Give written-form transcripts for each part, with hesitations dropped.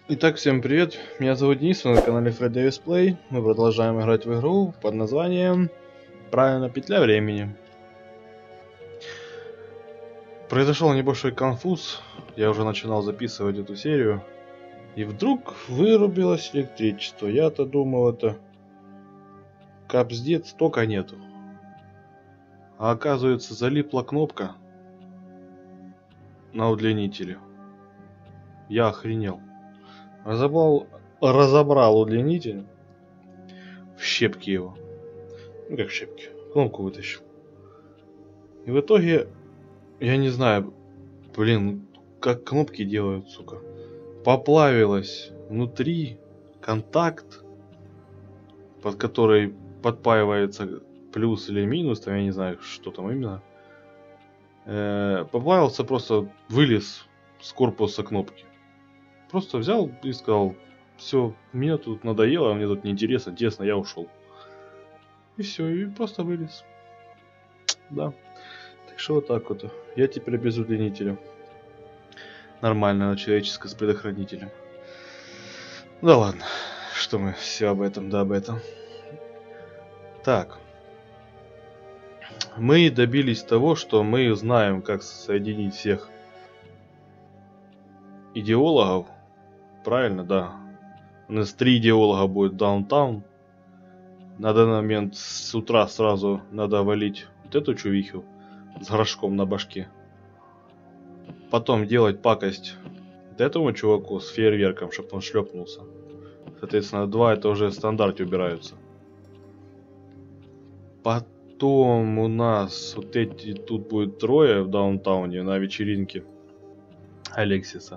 Итак, всем привет, меня зовут Денис, вы на канале Fred Davis Play. Мы продолжаем играть в игру под названием «Правильно, петля времени». Произошел небольшой конфуз, я уже начинал записывать эту серию, и вдруг вырубилось электричество. Я-то думал, это капздец, тока нету. А оказывается, залипла кнопка на удлинителе. Я охренел. Разобрал удлинитель в щепки его. Ну как в щепки, кнопку вытащил. И в итоге, я не знаю, блин, как кнопки делают, сука. Поплавилась внутри контакт, под который подпаивается плюс или минус, там я не знаю, что там именно. Поплавился, просто вылез с корпуса кнопки. Просто взял и сказал: все, мне тут надоело, мне тут неинтересно, тесно, я ушел. И все, и просто вылез. Да. Так что вот так вот. Я теперь без удлинителя. Нормально, человеческое с предохранителем. Да ладно, что мы все об этом, да об этом. Так. Мы добились того, что мы знаем, как соединить всех идеологов. Правильно, да. У нас 3 идеолога будет даунтаун. На данный момент с утра сразу надо валить вот эту чувиху с горшком на башке. Потом делать пакость вот этому чуваку с фейерверком, чтобы он шлепнулся. Соответственно, 2 это уже в стандарте убираются. Потом у нас вот эти, тут будет 3 в даунтауне на вечеринке Алексиса.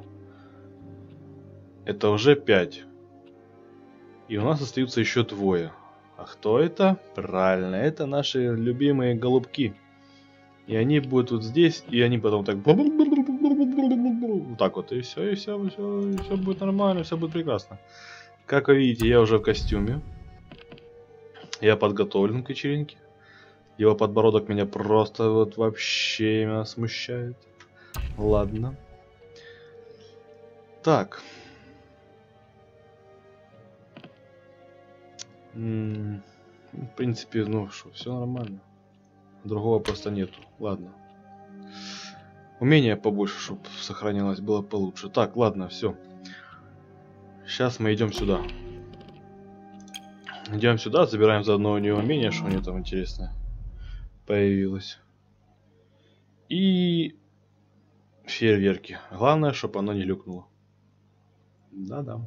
Это уже 5. И у нас остаются еще 2. А кто это? Правильно, это наши любимые голубки. И они будут вот здесь, и они потом так... Вот так вот, и все будет нормально, все будет прекрасно. Как вы видите, я уже в костюме. Я подготовлен к вечеринке. Его подбородок меня просто вот вообще именно смущает. Ладно. Так. В принципе, ну что, все нормально. Другого просто нету. Ладно. Умения побольше, чтобы сохранилось, было получше. Так, ладно, все. Сейчас мы идем сюда. Идем сюда, забираем заодно у нее умение, что у нее там интересное появилось. И фейерверки. Главное, чтобы оно не люкнуло. Да-да.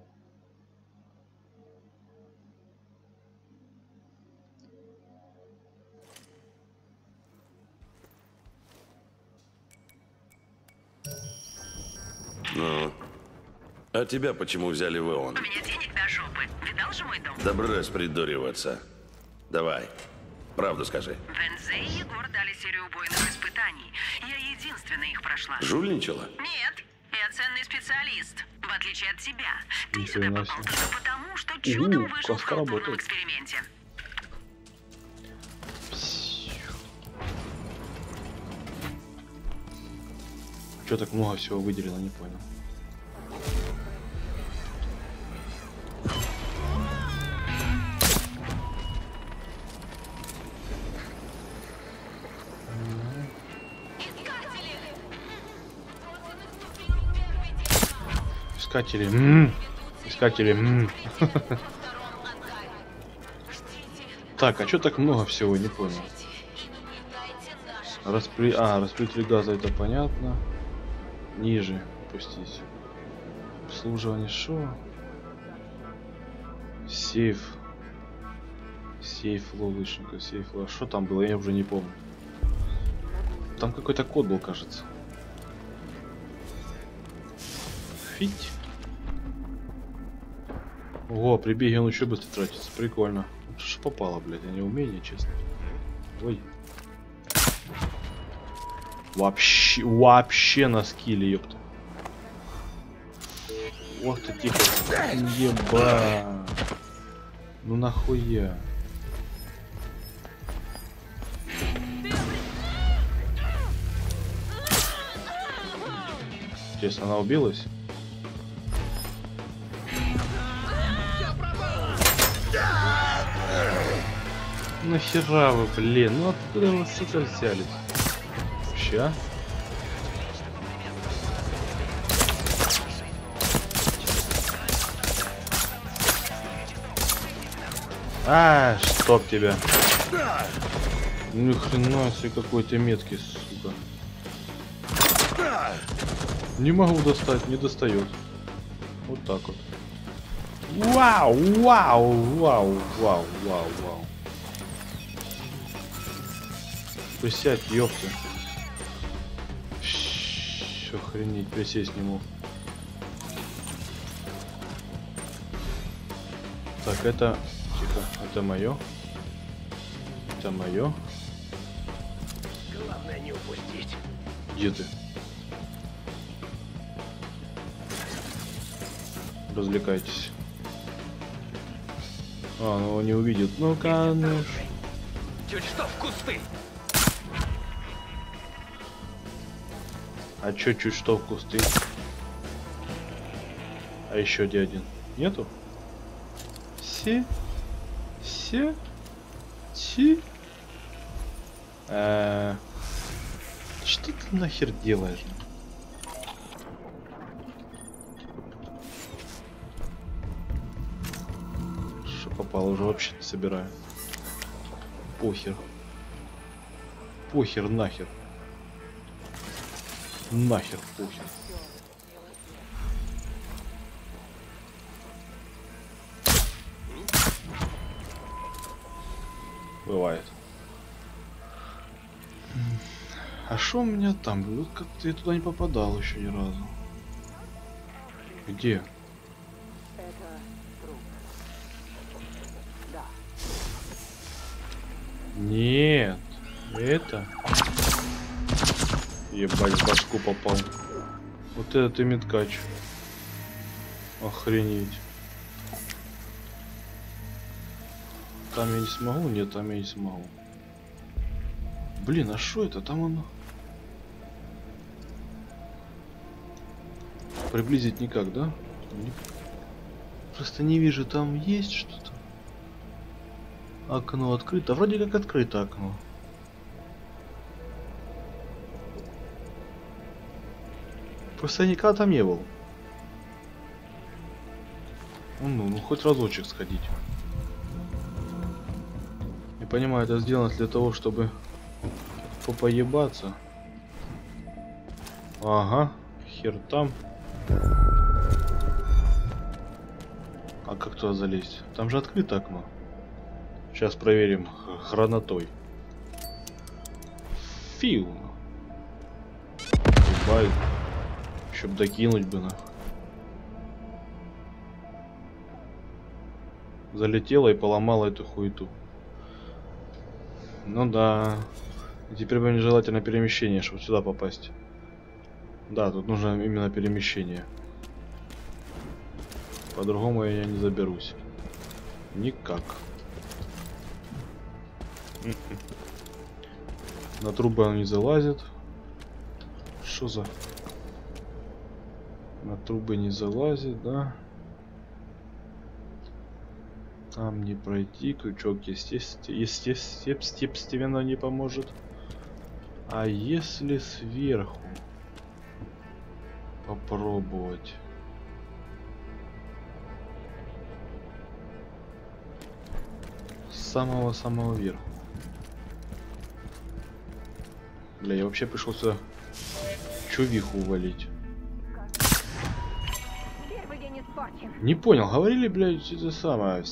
Ну, а тебя почему взяли в ООН? У меня денег до жопы. Видал же мой дом? Да брось придуриваться. Давай, правду скажи. Вензе и Егор дали серию убойных испытаний. Я единственная их прошла. Жульничала? Нет, я ценный специалист. В отличие от тебя. Ты Нифига сюда попал себе. только потому, что чудом выжил в классно халтурном работает. эксперименте. Что так много всего выделено, не понял. Искатели. Искатели. Так, а что так много всего, не понял. Распределитель газа, это понятно. Ниже опустись. Обслуживание шо? Сейф. Сейф ловушника, сейф. Что там было, я уже не помню. Там какой-то код был, кажется. Фить. Ого, при беге он еще быстрее тратится. Прикольно. Что попало, блядь, а не умение, честно. Ой. Вообще на скилле, ёпта. Ох ты, тихо. Еба. Ну нахуя. Интересно, она убилась? Нахера вы, блин? Ну откуда вы, сука, взялись? Ща. А, чтоб тебя. Ни хрена себе, какой ты меткий, сука. Не могу достать, не достает. Вот так вот. Вау, вау, вау, вау, вау, вау. Присядь, ёпта. Охренеть, присесть не мог. Так, это... Тихо, это мое. Это мое. Главное не упустить. Где ты? Развлекайтесь. А, ну он не увидит. Ну-ка, ну... Чуть что в кусты. А чё, чуть что в кусты? А еще где один? Нету? Все? Все? Чи? Что ты нахер делаешь? Что попало, уже вообще не собираю. Похер. Похер нахер. Нахер похер. Бывает. А что у меня там? Вот как-то я туда не попадал еще ни разу. Где? Нет. Это? Ебать, в башку попал. Вот это ты меткач. Охренеть. Там я не смогу? Нет, там я не смогу. Блин, а что это? Там оно... Приблизить никак, да? Просто не вижу, там есть что-то. Окно открыто. Вроде как открыто окно. Просто я никогда там не был. Ну, хоть разочек сходить. Я понимаю, это сделано для того, чтобы поебаться. Ага, хер там. А как туда залезть? Там же открыто окно. Сейчас проверим хронотой. Фиу. Ебать. Чтоб докинуть бы нахуй. Залетела и поломала эту хуету. Ну да. И теперь бы нежелательно перемещение, чтобы сюда попасть. Да, тут нужно именно перемещение. По-другому я не заберусь. Никак. На трубы он не залазит. Что за... На трубы не залазит, да? Там не пройти, крючок естественно не поможет. А если сверху попробовать? С самого верха. Бля, я вообще пришел сюда чувиху увалить. Не понял, говорили, блядь, это самое.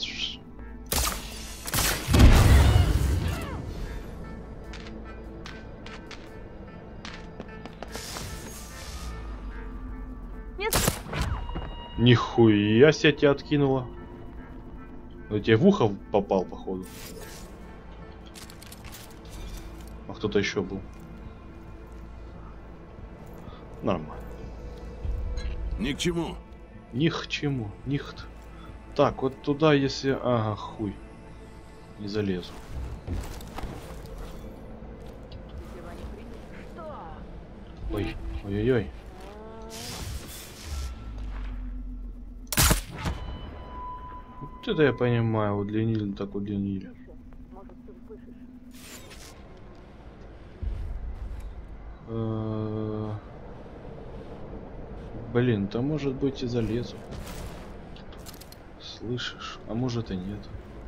Нет. Нихуя себе тебя откинула. Ну тебе в ухо попал, походу. А кто-то еще был. Нормально. Ни к чему. Ни к чему, нихт. Так, вот туда, если... Ага, хуй. Не залезу. Ой, ой-ой-ой. Вот это я понимаю, удлинили, так удлинили. Блин, то может быть и залезу. Слышишь? А может и нет.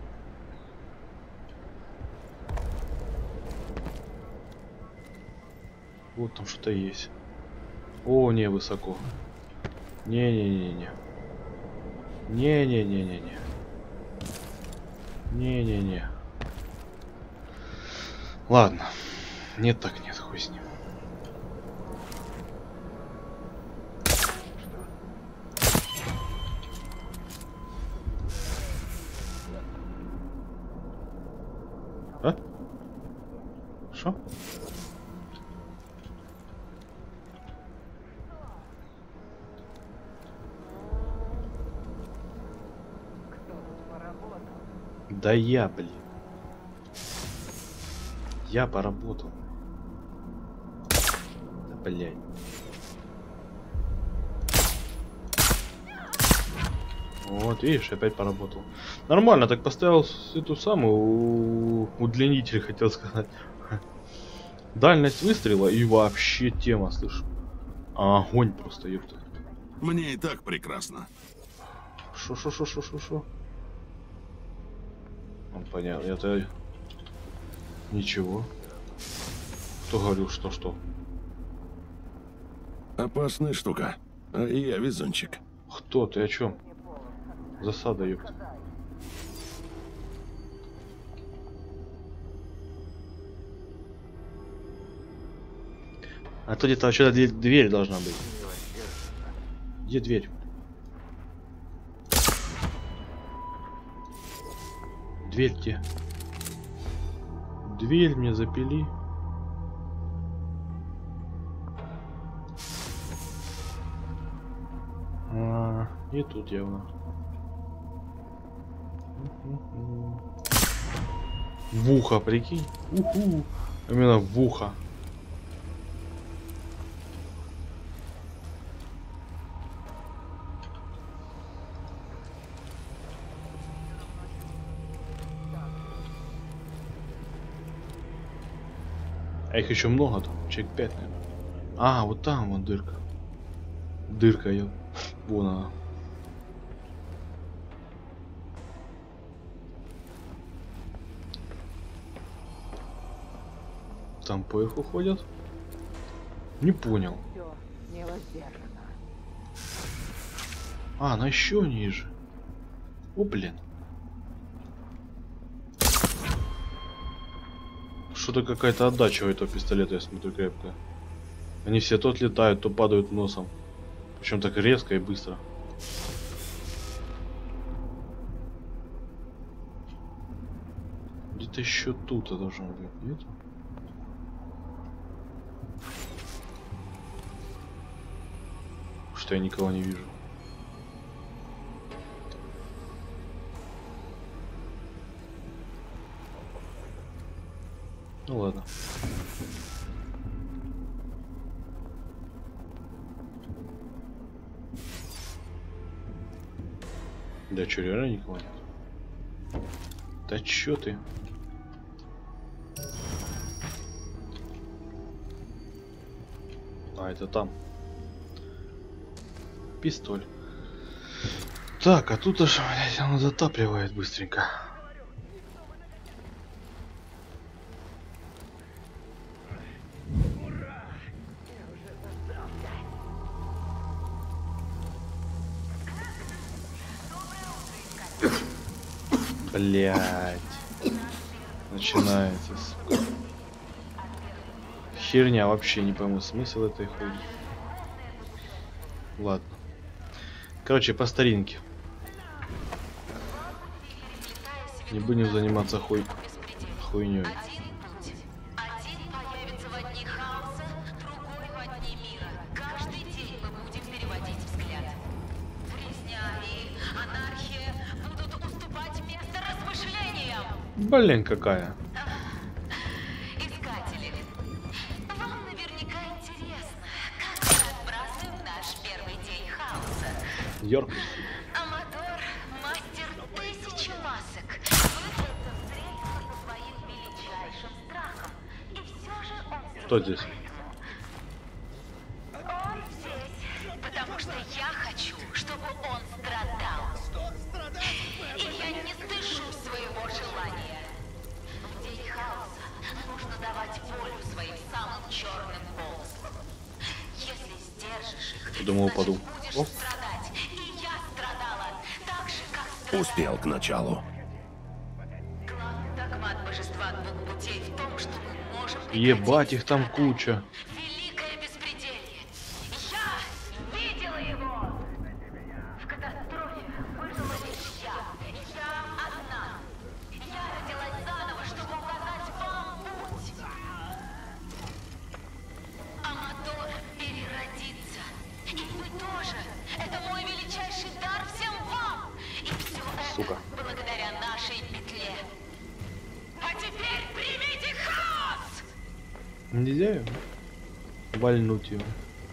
Вот там что-то есть. О, не, высоко. Не-не-не-не. Не-не-не-не-не. Не-не-не. Ладно. Нет так нет, хуй с ним. А? Шо? Да я, блин. Я поработал. Да, блядь. Вот, видишь, опять поработал. Нормально, так поставил эту самую удлинитель, хотел сказать. Дальность выстрела и вообще тема, слышь. Огонь просто, ёпта. Мне и так прекрасно. Шо. Ну, понятно, это... Ничего. Кто говорил, что? Опасная штука. А я везунчик. Кто ты, о чем? Засада, ёпта. А то где-то вообще дверь должна быть. Где дверь? Дверь где? Дверь мне запили. И тут явно. В ухо, прикинь. Уху. Именно в ухо. А их еще много там, человек 5, наверное. Вот там вон дырка. Дырка, я. Вон она. Там по их уходят? Не понял. Она еще ниже. О, блин. Что-то какая-то отдача у этого пистолета, я смотрю, крепкая. Они все то отлетают, то падают носом. Причем так резко и быстро. Где-то еще тут должно быть, нет? Что я никого не вижу. Ну ладно. Да чё, реально никого нет? Да чё ты? Это там. Пистоль. Так, а тут аж, блядь, оно затапливает быстренько. Блять. Начинается, сука. Херня, вообще не пойму смысл этой хуйни. Ладно. Короче, по старинке. Не будем заниматься хуйней. Один появится в одни хаоса, другой в одни мира. Каждый день мы будем переводить взгляд. Резня и анархия будут уступать место размышлениям. Блин, какая. Искатели, вам наверняка интересно, как мы отбрасываем наш первый день хаоса. Йорк. Амадор, мастер тысячи масок, выбрался встретиться со своим величайшим страхом. И все же он Кто здесь? Думал, упаду. Будешь О, страдать. И я страдала. Так же, как страдала. Успел к началу. Главный догмат божества двух путей в том, что мы можем ебать, их там куча. великое беспределье. Я видела его. В катастрофе выжила лишь я. Я одна. Я родилась заново, чтобы указать вам путь. Амадор переродится. И вы тоже. Это мой величайший дар всем вам. И все Сука. это благодаря нашей петле. А теперь примите хаос! Нельзя её вальнуть его.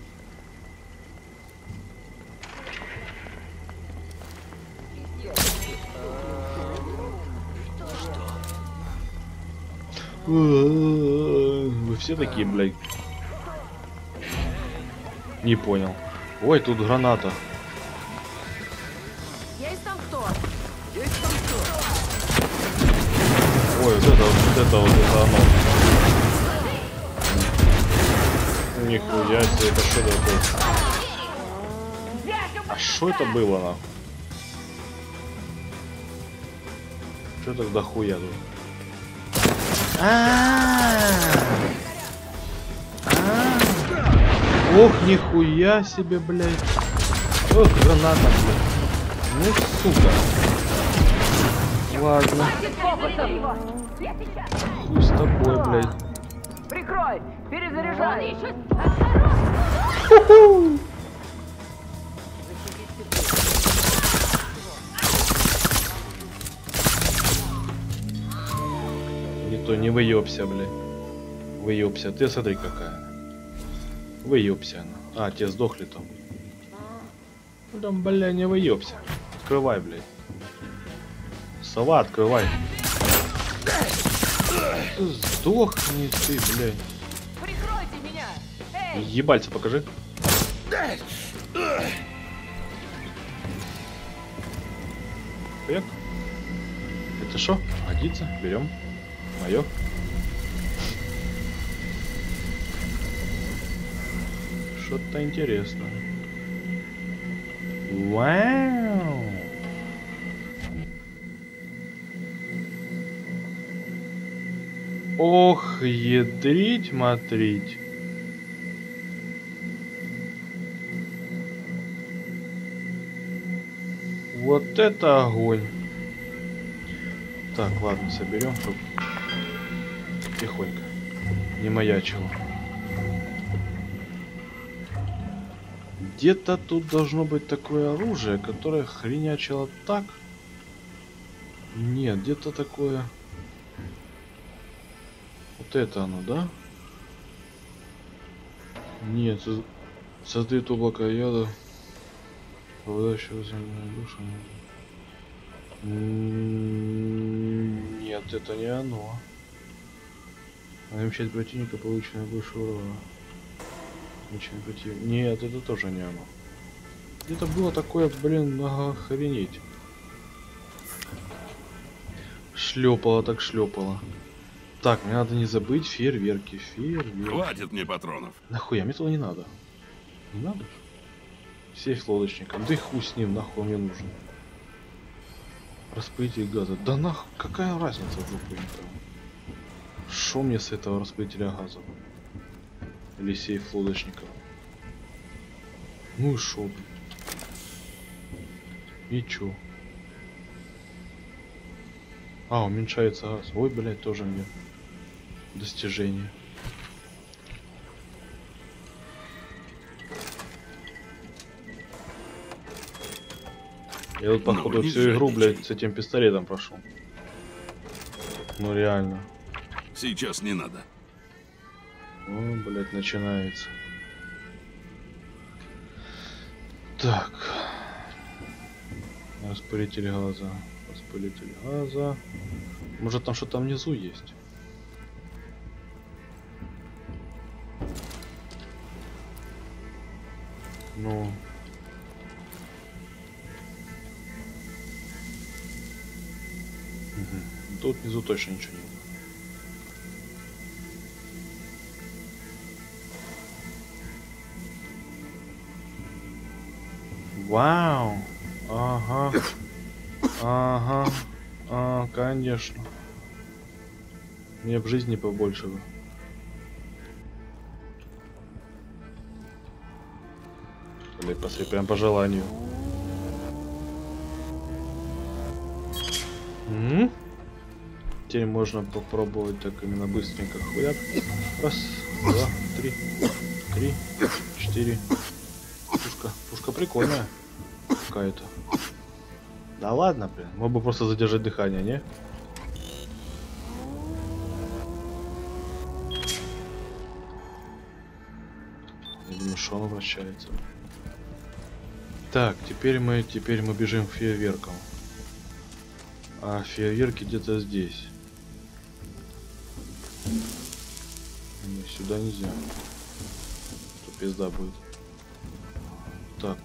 Вы все такие, блядь. Не понял. Ой, тут граната. Есть там кто? Ой, вот это оно. Нихуя себе, это что такое? А что это было, нахуй? Что тогда хуя тут? Ох, нихуя себе, блядь. Ох, граната, блядь. Ну, сука. Ладно. Хуй с тобой, блядь. Прикрой! Перезаряжай! Не то, не выебся, блядь. Выебся. Ты смотри какая. Выебся она. А, те сдохли там. Ну там, бля, не выебся. Открывай, блядь. Сова, открывай. Сдохни ты, блядь. Прикройте меня! Эй! Ебальца покажи. Привет. Это что? Годится? Берем. Мое. Что-то интересное. Вау! Ох, ядрить, матрить. Вот это огонь. Так, ладно, соберем, чтобы тихонько не маячило. Где-то тут должно быть такое оружие, которое хренячило так. Нет, где-то такое. Вот это оно, да? Нет, создает облако яда, попадающего в земную душу. Нет, это не оно. Намечать противника, полученное больше урона. Нет, это тоже не оно. Где-то было такое, блин, охренеть. Шлепало так шлепало. Так, мне надо не забыть фейерверки. Фейерверки. Хватит мне патронов. Нахуя, мне туда не надо. Не надо? Сейф лодочника. Да и хуй с ним, нахуй мне нужен. Распылитель газа. Да нахуй, какая разница в жопу там? Шо мне с этого распылителя газа? Или сейф лодочника? Ну и шо, блин? И чё? А, уменьшается газ. Ой, блядь, тоже мне достижение. Я тут, походу, не всю игру, жадничай. блядь, с этим пистолетом прошел. Ну реально. Сейчас не надо. О, блядь, начинается. Так. Распылитель газа. Распылитель газа. Может там что-то внизу есть? Ну. Угу. Тут внизу точно ничего нет. Вау. Ага. Ага. А, конечно. Мне в жизни побольше бы. Или прям по желанию. Теперь можно попробовать так именно быстренько хуяк. Раз, два, три, 4. Пушка прикольная какая-то. Да ладно, блин. Мог бы просто задержать дыхание, не? Я думаю, что он вращается. Так, теперь мы бежим к фейерверкам. А фейерверки где-то здесь. Не, сюда нельзя. Тут пизда будет. Так.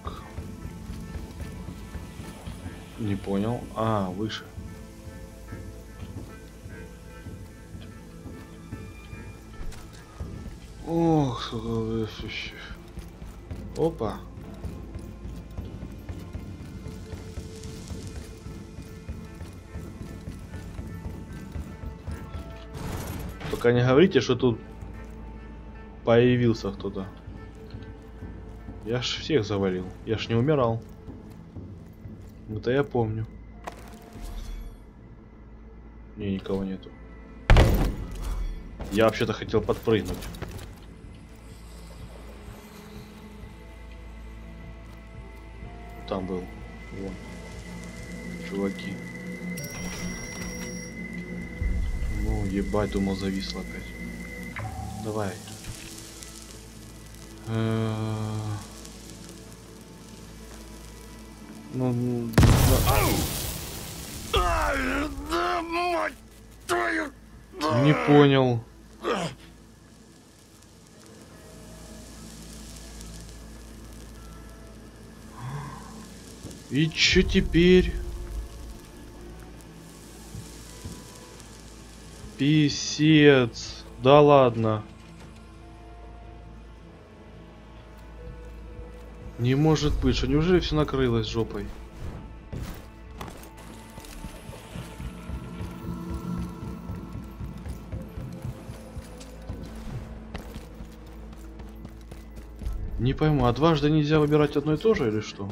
Не понял. А, выше. Ох, опа. Только не говорите, что тут появился кто-то. Я ж всех завалил. Я ж не умирал. Это я помню. Не, никого нету. Я вообще-то хотел подпрыгнуть. Там был. Вон. Чуваки. Ну, ебать, думал, зависло опять. Давай. Ну, Да, мать твою! не понял. И чё теперь? Писец. Да ладно. Не может быть, что неужели все накрылось жопой? Не пойму, а дважды нельзя выбирать одно и то же или что?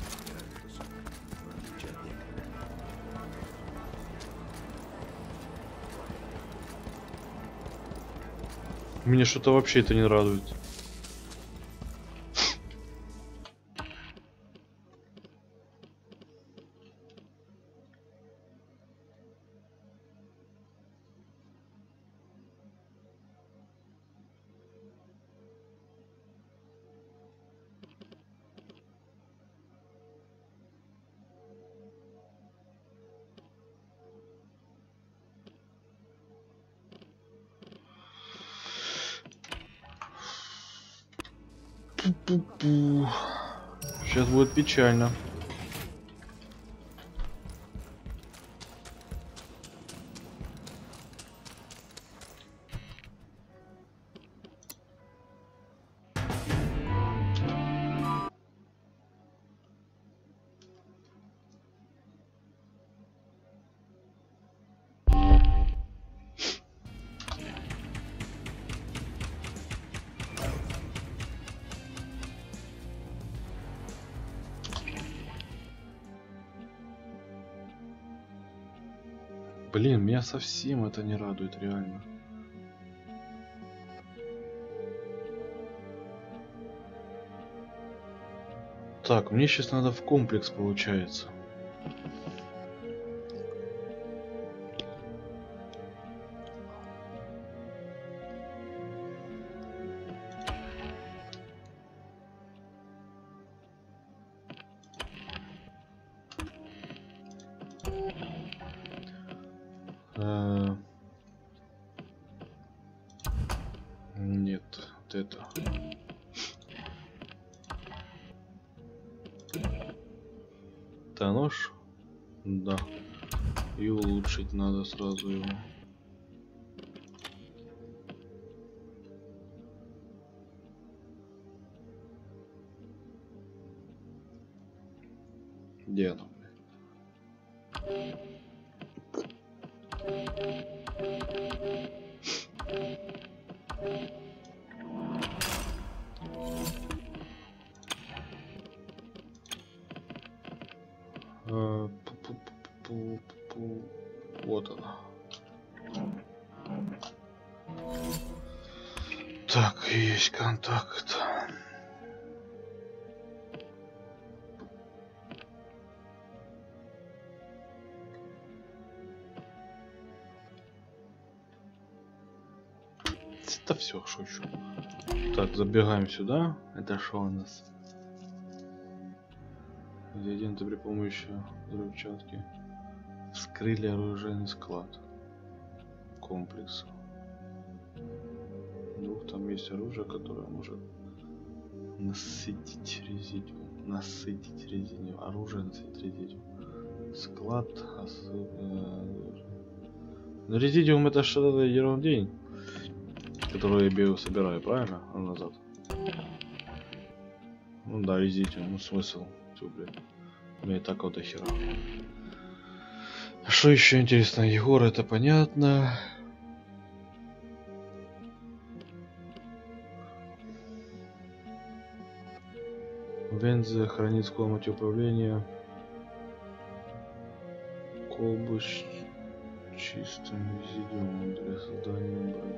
Меня что-то вообще это не радует. Пу-пу-пу. Сейчас будет печально. Блин, меня совсем это не радует, реально. Так, мне сейчас надо в комплекс, получается. Нет, вот это. Это нож? Да. И улучшить надо сразу его. Где оно? Вот она. Так, есть контакт. Это все, шучу. Так, забегаем сюда. Это что у нас? Ингредиенты при помощи взрывчатки вскрыли оружейный склад. Комплекс. Вдруг там есть оружие, которое может насытить резидиум. Оружие насытить резидиум. Склад. Но резидиум это что-то ерундень, которую я собираю, правильно? Назад. Ну да, резидиум, ну смысл. Блядь. Мне и так вот до хера. Что еще интересно? Егор, это понятно. Вензе хранит в комнате управления колбу с чистым резидиумом для создания брони.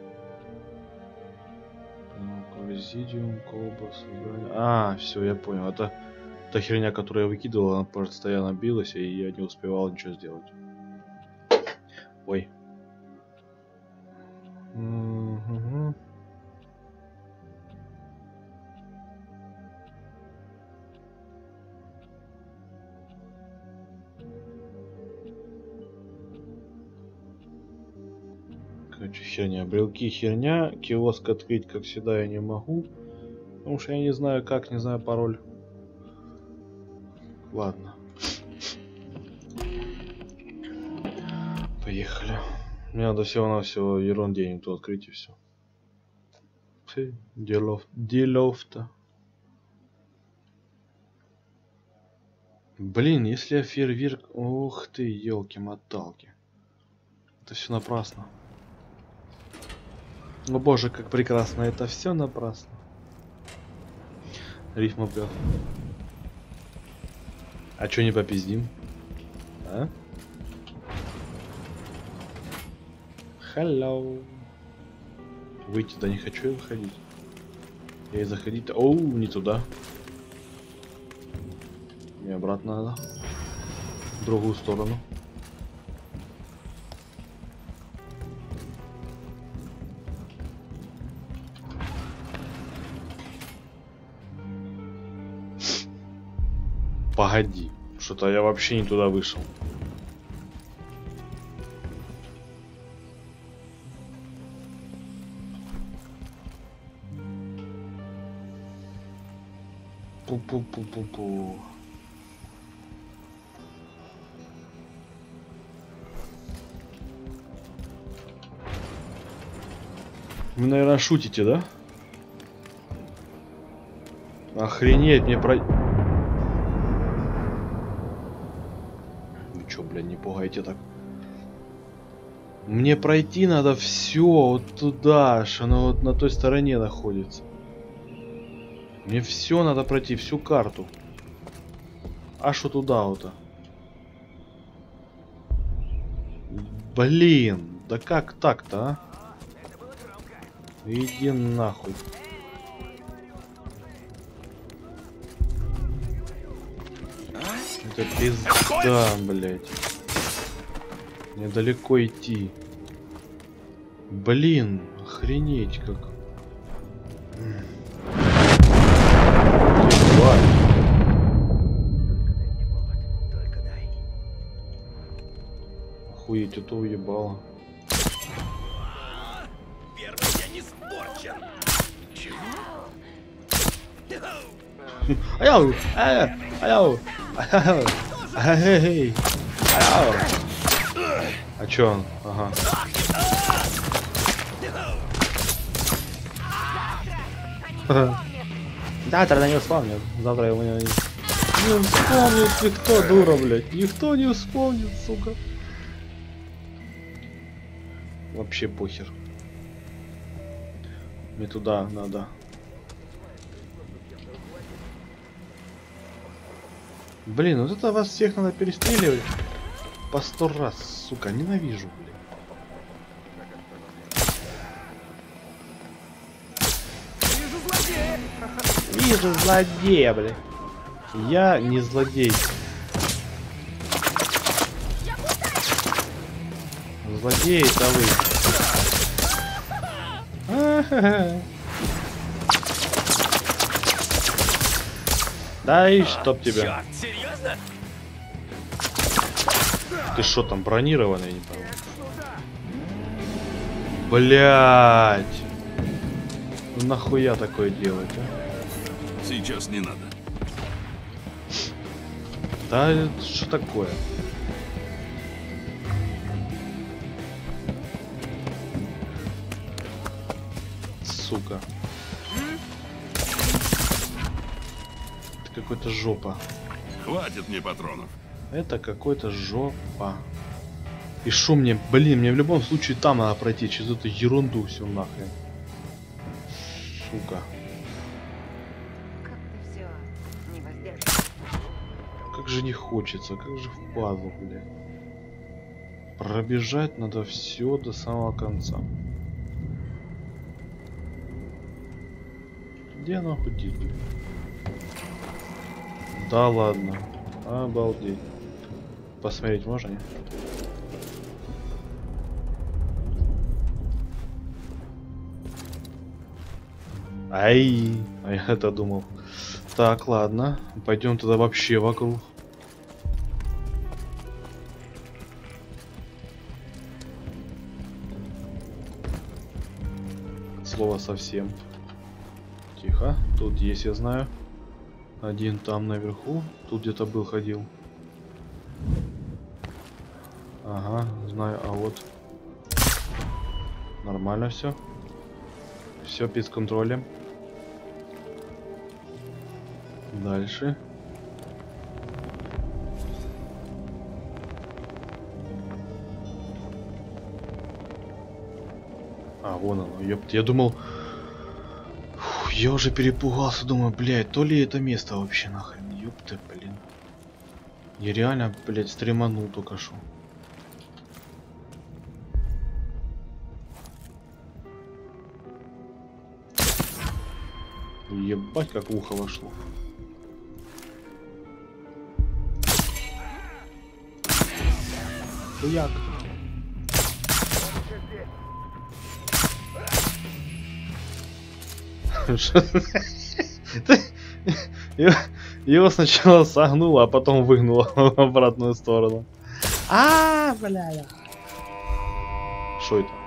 Резидиум, колба, создание. А, все, я понял. Это та херня, которую я выкидывал, она постоянно билась, и я не успевал ничего сделать. Ой. Угу. Короче, херня. Брелки херня. Киоск открыть, как всегда, я не могу. Потому что я не знаю как, не знаю пароль. Ладно. Поехали. Мне надо всего-навсего ерунденьку открыть и все. Делов-то. Блин, если я фейерверк... Ух ты, елки-моталки. Это все напрасно. О боже, как прекрасно. Это все напрасно. Рифма прям. А чё не попиздим? А? Hello. Выйти, да не хочу я выходить. Я и заходить-то... Оу, не туда. Мне обратно надо. В другую сторону. Погоди, что-то я вообще не туда вышел. Пу-пу-пу-пу-пу. Вы, наверное, шутите, да? Охренеть, мне про... Вы чё, блядь, не пугайте так? Мне пройти надо все вот туда, аж оно вот на той стороне находится. Мне все надо пройти, всю карту. А что туда вот-то? Блин, да как так-то, а? Иди нахуй. Это пизда, блядь. Мне далеко идти. Блин, охренеть как. Охуеть, это уебало. Первый я не спорчен. Аяу! Аяу! Эй! Аяу! А чё он? Ага. Да, тогда не спавнил. Завтра его не... Не вспомнит никто, дура, блядь. Никто не вспомнит, сука. Вообще похер. Мне туда надо. Блин, вот это вас всех надо перестреливать по 100 раз, сука, ненавижу, блин. Вижу злодея, блин. Я не злодей. Злодеи это вы. А-ха-ха. Да и чтоб тебя. Черт, серьезно? Ты что там, бронированный, я не понял. Блять. Ну нахуя такое делать, а? Сейчас не надо. Да что такое? Сука. Это какой-то жопа. Хватит мне патронов. Это какой-то жопа. И шо мне, блин, мне в любом случае там надо пройти через эту ерунду всю нахрен. Сука. Как ты все не воздержишь? Как же не хочется, как же впадло, бля. Пробежать надо все до самого конца. Где она ходит, бля? Да ладно. Обалдеть. Посмотреть можно, не? Ай, а я это думал. Так, ладно. Пойдем туда вообще вокруг. Слово совсем. Тихо. Тут есть, я знаю. Один там наверху. Тут где-то был, ходил. Ага, знаю. А вот. Нормально все. Все под контролем. Дальше. А, вон оно, ёпт, я думал... Фу, я уже перепугался, думаю, блядь, то ли это место вообще нахрен, ёпты, блин. Я реально, блядь, стреманул только что. Ебать, как в ухо вошло. Хуяк. Его сначала согнуло, а потом выгнуло в обратную сторону. А, бля. Что это?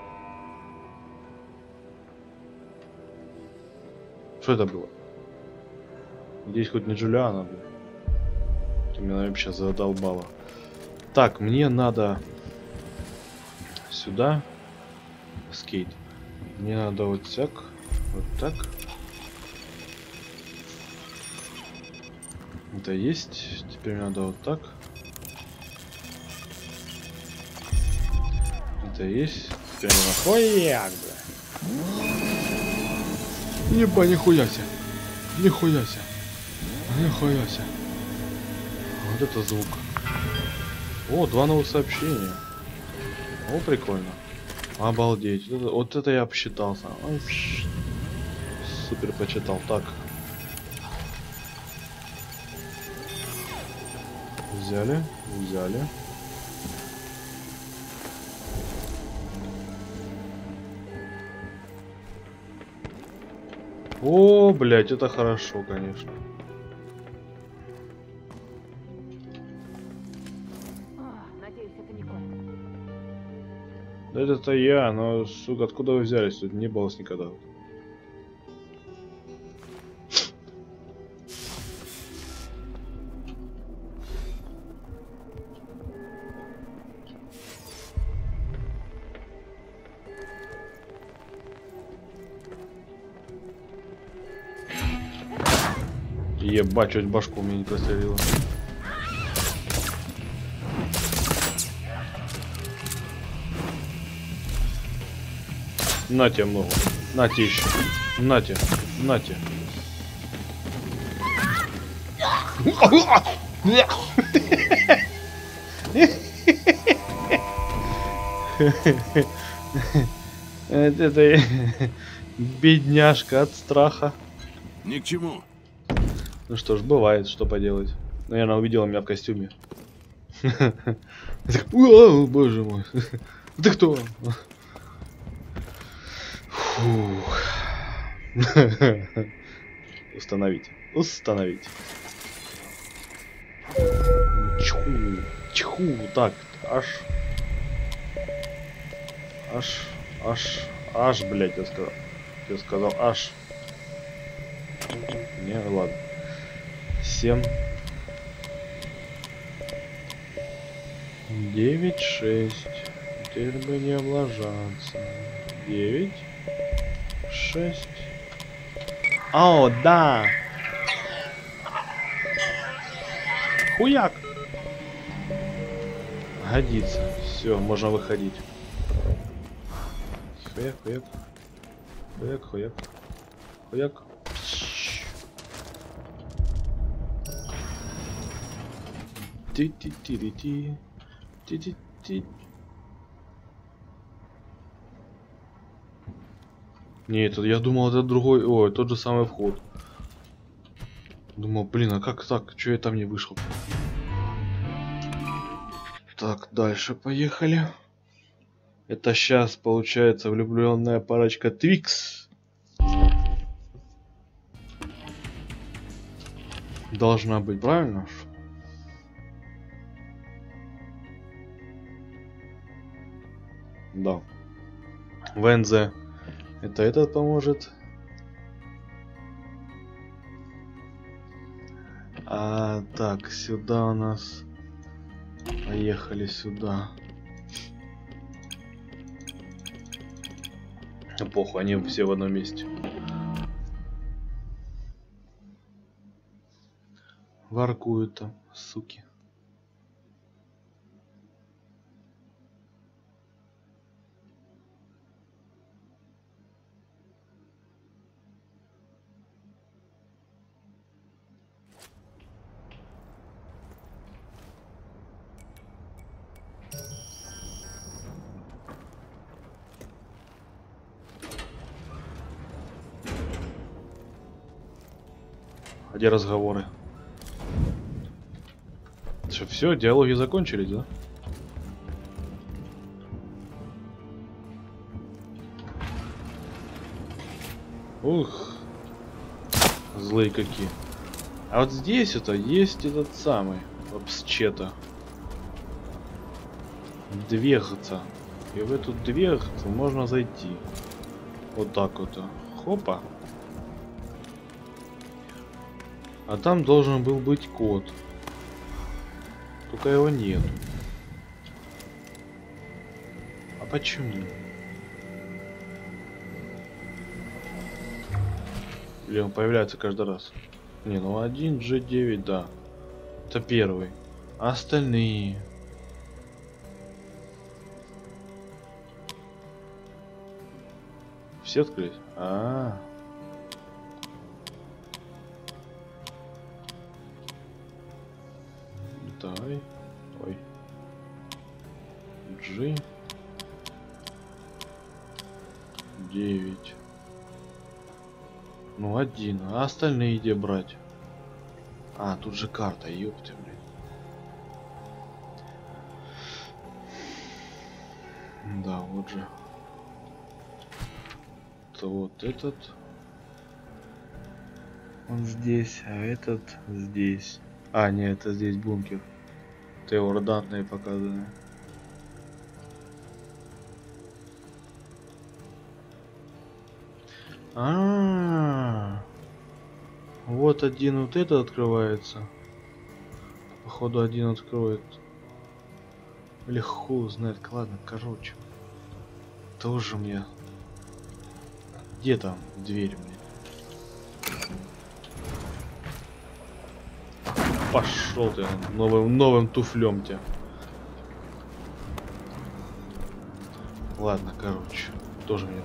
Что это было? Здесь хоть не Джулиана, блин. Ты меня вообще задолбала. Так, мне надо сюда. Скейт. Мне надо вот так. Вот так. Это есть. Теперь мне надо вот так. Это есть. Теперь мне надо... Хуяк, бля. Еба, нихуя себе. Нихуя себе. Нихуя себе. Вот это звук. О, 2 новых сообщения. О, прикольно. Обалдеть. Вот это я посчитался. Супер почитал. Так. Взяли. Взяли. О, блять, это хорошо, конечно. Надеюсь, это не кот. Да это я, но, сука, откуда вы взялись? Тут не было никогда. Ебать, чуть башку мне не прострелило. На тебе много. На тебе еще. На тебе. На тебе. Это бедняжка от страха. Ни к чему. Ну что ж, бывает, что поделать. Наверное, увидела меня в костюме. О, боже мой. Ты кто? Фух. Установить. Установить. Чху. Чху. Так, аж, блядь, я сказал аж. Не, ладно. 7. 9, 6. Теперь бы не облажаться. 9, 6. О, да! Хуяк! Годится. Все, можно выходить. Хуяк, хуяк. Хуяк, хуяк. Хуяк. Ти-ти-ти-ти-ти. Ти-ти-ти. Нет, я думал, это другой. Ой, тот же самый вход. Думал, блин, а как так? Чё я там не вышел? Так, дальше поехали. Это сейчас получается влюбленная парочка Твикс. Должна быть, правильно? Да. Вензе. Это этот поможет. А так, сюда у нас. Поехали сюда. Похуй, они все в одном месте. Воркуют там, суки. А где разговоры? Что, все, диалоги закончились, да? Ух, злые какие. А вот здесь это есть этот самый обсчета. Дверца. И в эту дверцу можно зайти. Вот так вот. Хопа. А там должен был быть код. Только его нет. А почему? Или он появляется каждый раз? Не, ну 1G9, да. Это первый. А остальные? Все открылись? А-а-а. Давай. Ой. G. 9. Ну, 1. А остальные где брать? А, тут же карта, ёпты, блин. Да, вот же. То вот этот. Он здесь, а этот здесь. А, нет, это здесь бункер. Теор данные показаны. Вот один вот этот открывается. Походу один откроет. Или хуй знает, ладно, короче. Тоже мне. Где там дверь мне? пошел ты новым туфлем тебя. Ладно, короче, тоже мне.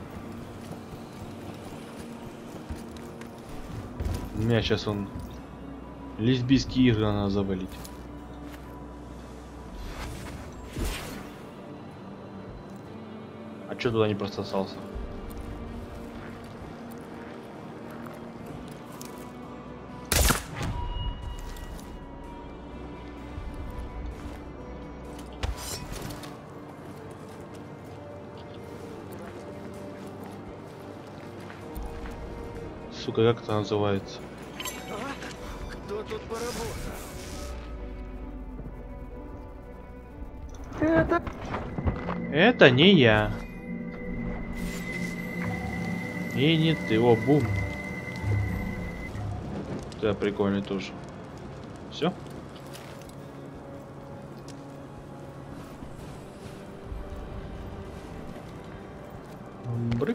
У меня сейчас лесбийские игры надо завалить. А чё туда не прососался? Сука, как это называется? Кто тут поработал? Это не я. И не ты. О, бум. Да, прикольный тоже. Все? Брык.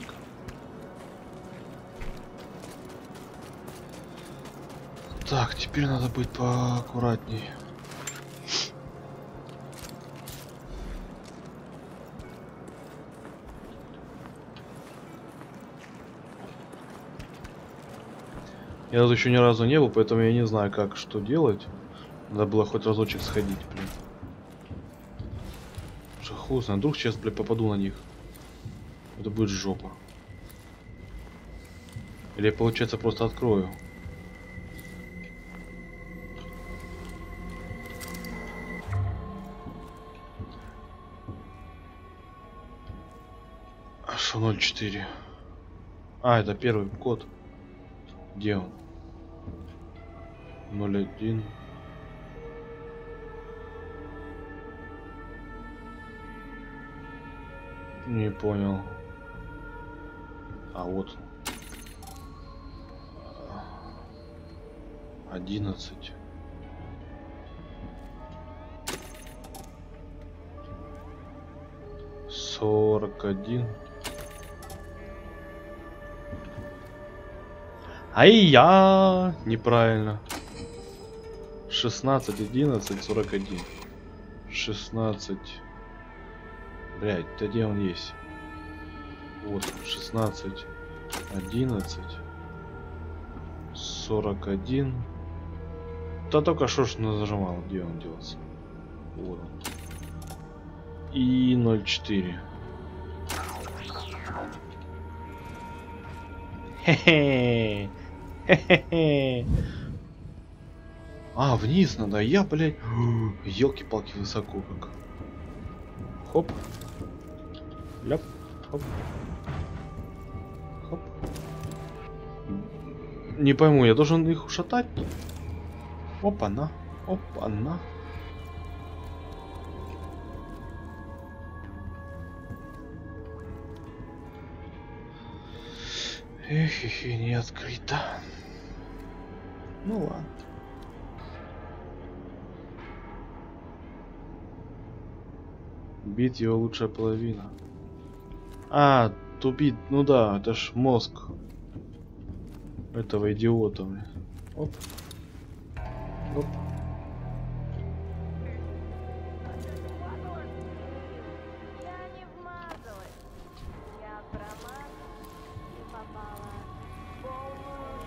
Так, теперь надо быть поаккуратнее. Я тут еще ни разу не был, поэтому я не знаю, как что делать. Надо было хоть разочек сходить, блин. Хуй знает, вдруг сейчас, блин, попаду на них. Это будет жопа. Или я, получается, просто открою. Что 0.4? А, это первый код. Где он? 0.1. Не понял. А вот он. 11. Сорок один. Ай-я! Неправильно. 16, 11, 41. 16. Блять, да где он есть? Вот, 16, 11, 41. Да только что ж нажимал, где он делся? Вот он. И 0.4. Хе-хе. Хе-хе-хе. А, вниз надо. Я, блядь. Ёлки-палки, высоко как. Хоп. Ляп. Хоп. Хоп. Не пойму, я должен их ушатать? Опа-на. Опа-на. Эх, не открыто. Ну ладно. Бит его лучшая половина. А, тупит, ну да, это ж мозг этого идиота. Оп. Оп. Я не вмазалась. Я промазала и попала в полную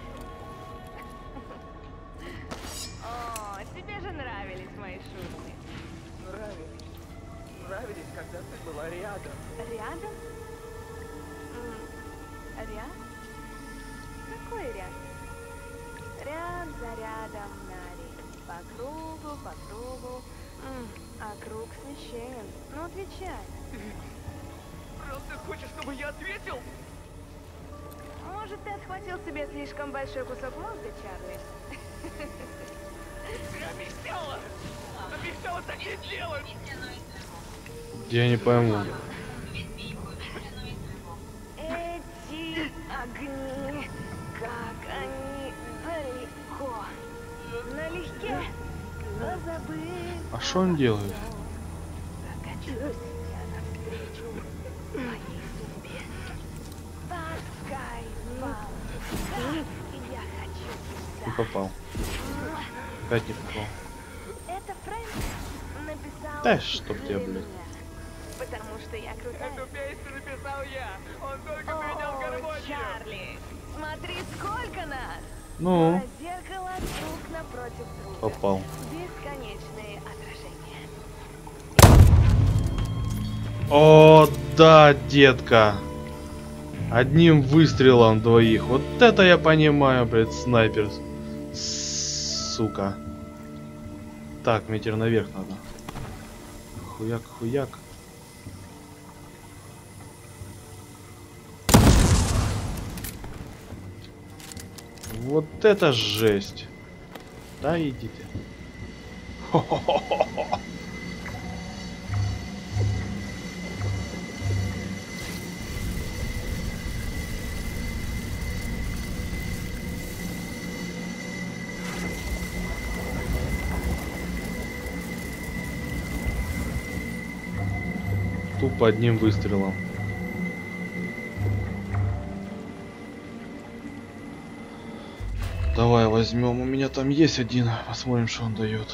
шутку. О, тебе же нравились мои шутки. Нравились. Нравились, когда ты была рядом. Рядом? Ряд? Какой ряд? Ряд за рядом Нари. По кругу, по кругу. А круг священен. Ну отвечай. Правда хочешь, чтобы я ответил? Может, ты отхватил себе слишком большой кусок мозга, Чарли? Ты обещала! Обещала так не делать! Я не пойму. Эти огни, как они далеко. Налегке, позабыв. А что он делает? Прокачусь я навстречу моей судьбе. Таскай, мам, я хочу Не попал. Опять не попал. Это Фрэнк написал... Да чтоб тебя, для блядь. меня, потому что я крутая. Эту песню написал я. Он только принял О, гармонию. Чарли, смотри, сколько нас! Ну, А зеркало друг напротив друга. попал. Бесконечные отражения. О, да, детка. Одним выстрелом двоих. Вот это я понимаю, блядь, снайпер. Сука. Так, мне теперь наверх надо. Хуяк, хуяк. Вот это жесть. Да, идите. Хо-хо-хо-хо-хо. Тупо одним выстрелом. Давай возьмем. У меня там есть один. Посмотрим, что он дает.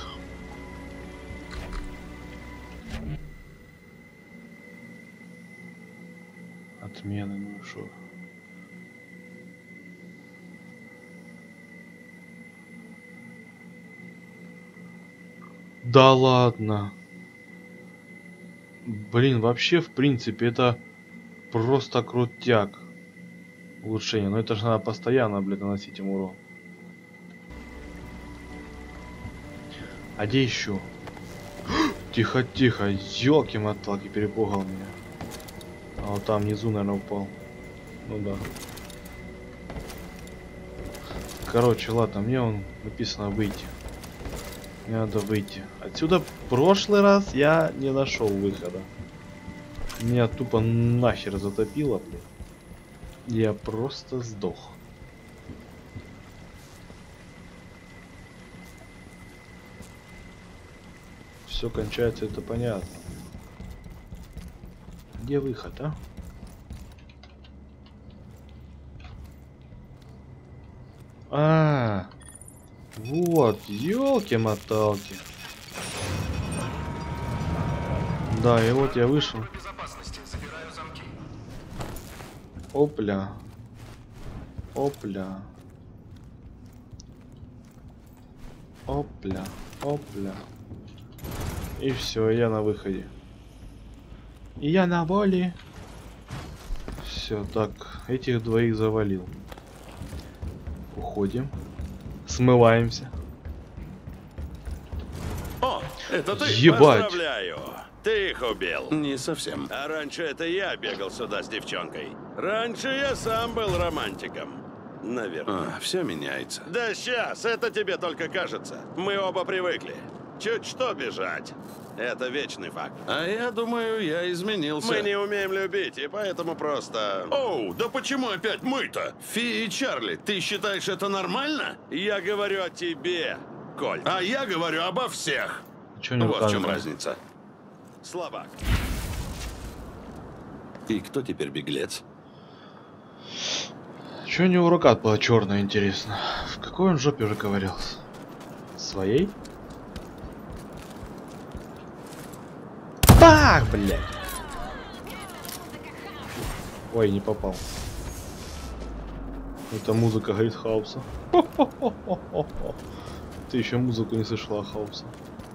Отмены, ну что. Да ладно. Блин, вообще, в принципе, это просто крутяк. Улучшение. Но это же надо постоянно, блин, наносить им урон. А где еще? Тихо, тихо. Ёлки-моталки, перепугал меня. А вот там внизу, наверное, упал. Ну да. Короче, ладно, мне он написано выйти. Мне надо выйти. Отсюда в прошлый раз я не нашел выхода. Меня тупо нахер затопило, блин. Я просто сдох. Все кончается, это понятно. Где выход, а? А, вот, ёлки-моталки. Да, и вот я вышел. Опля. Опля. Опля. Опля. И все, я на выходе. И я на воле. Все, так, этих двоих завалил. Уходим. Смываемся. О, это ты? Ебать. Поздравляю. Ты их убил. Не совсем. А раньше это я бегал сюда с девчонкой. Раньше я сам был романтиком. Наверное. Все меняется. Да сейчас, это тебе только кажется. Мы оба привыкли. Чуть что бежать. Это вечный факт. А я думаю, я изменился. Мы не умеем любить, и поэтому просто... Оу, да почему опять мы-то? Фи и Чарли, ты считаешь это нормально? Я говорю о тебе, Коль. А я говорю обо всех. Чё не Вот в чем указано? разница. Слабак. И кто теперь беглец? Чё у него рука была черная, интересно? В какой он жопе уже ковырялся? Своей? Бах, блядь! Ой, не попал. Это музыка говорит Хауса. Ты еще музыку не слышала Хауса.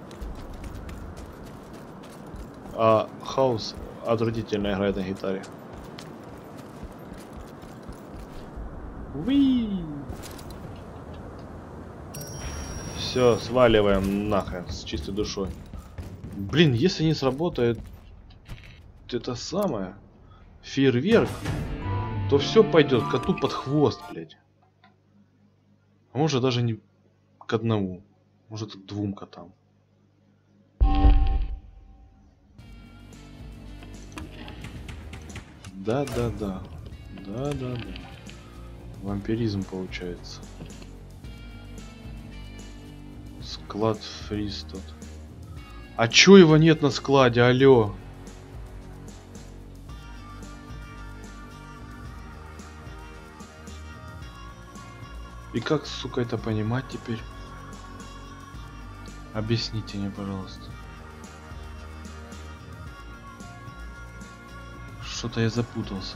А Хаус отвратительно играет на гитаре. Уи! Все, сваливаем нахрен с чистой душой. Блин, если не сработает это самое фейерверк, то все пойдет коту под хвост, блядь. А может даже не к одному, может к двум котам. Да-да-да. Да-да-да. Вампиризм получается. Склад фриз тут. А чё его нет на складе, алё? И как, сука, это понимать теперь? Объясните мне, пожалуйста. Что-то я запутался.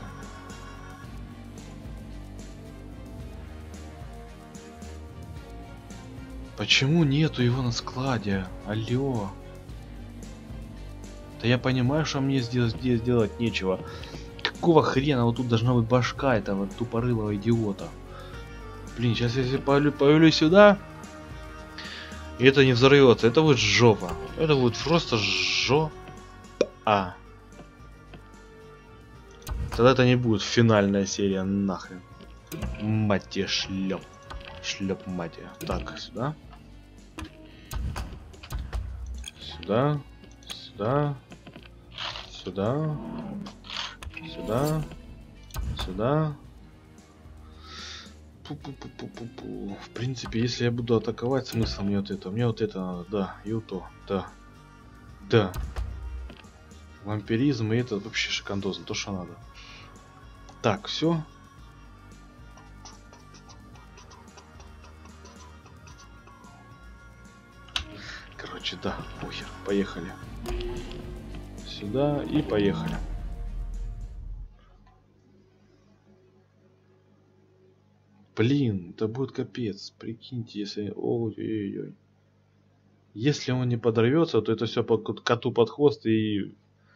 Почему нету его на складе? Алло. Да я понимаю, что мне здесь делать нечего. Какого хрена вот тут должна быть башка этого тупорылого идиота? Блин, сейчас если появлюсь сюда, и это не взорвется, это будет жопа. Это будет просто жопа. Тогда это не будет финальная серия, нахрен. Мать тебе шлеп. Шлеп мать тебе. Так, сюда. Сюда. Сюда. Сюда. Сюда. Сюда. Пу-пу-пу-пу-пу-пу. В принципе, если я буду атаковать, смысл мне вот это. Мне вот это надо. Да, и вот то. Да. Да. Вампиризм и это вообще шикандозно. То, что надо. Так, все. Короче, да, похер. Поехали. Сюда и поехали. Блин, это будет капец. Прикиньте, если... Ой-ой-ой. Если он не подорвется, то это все под коту под хвост и...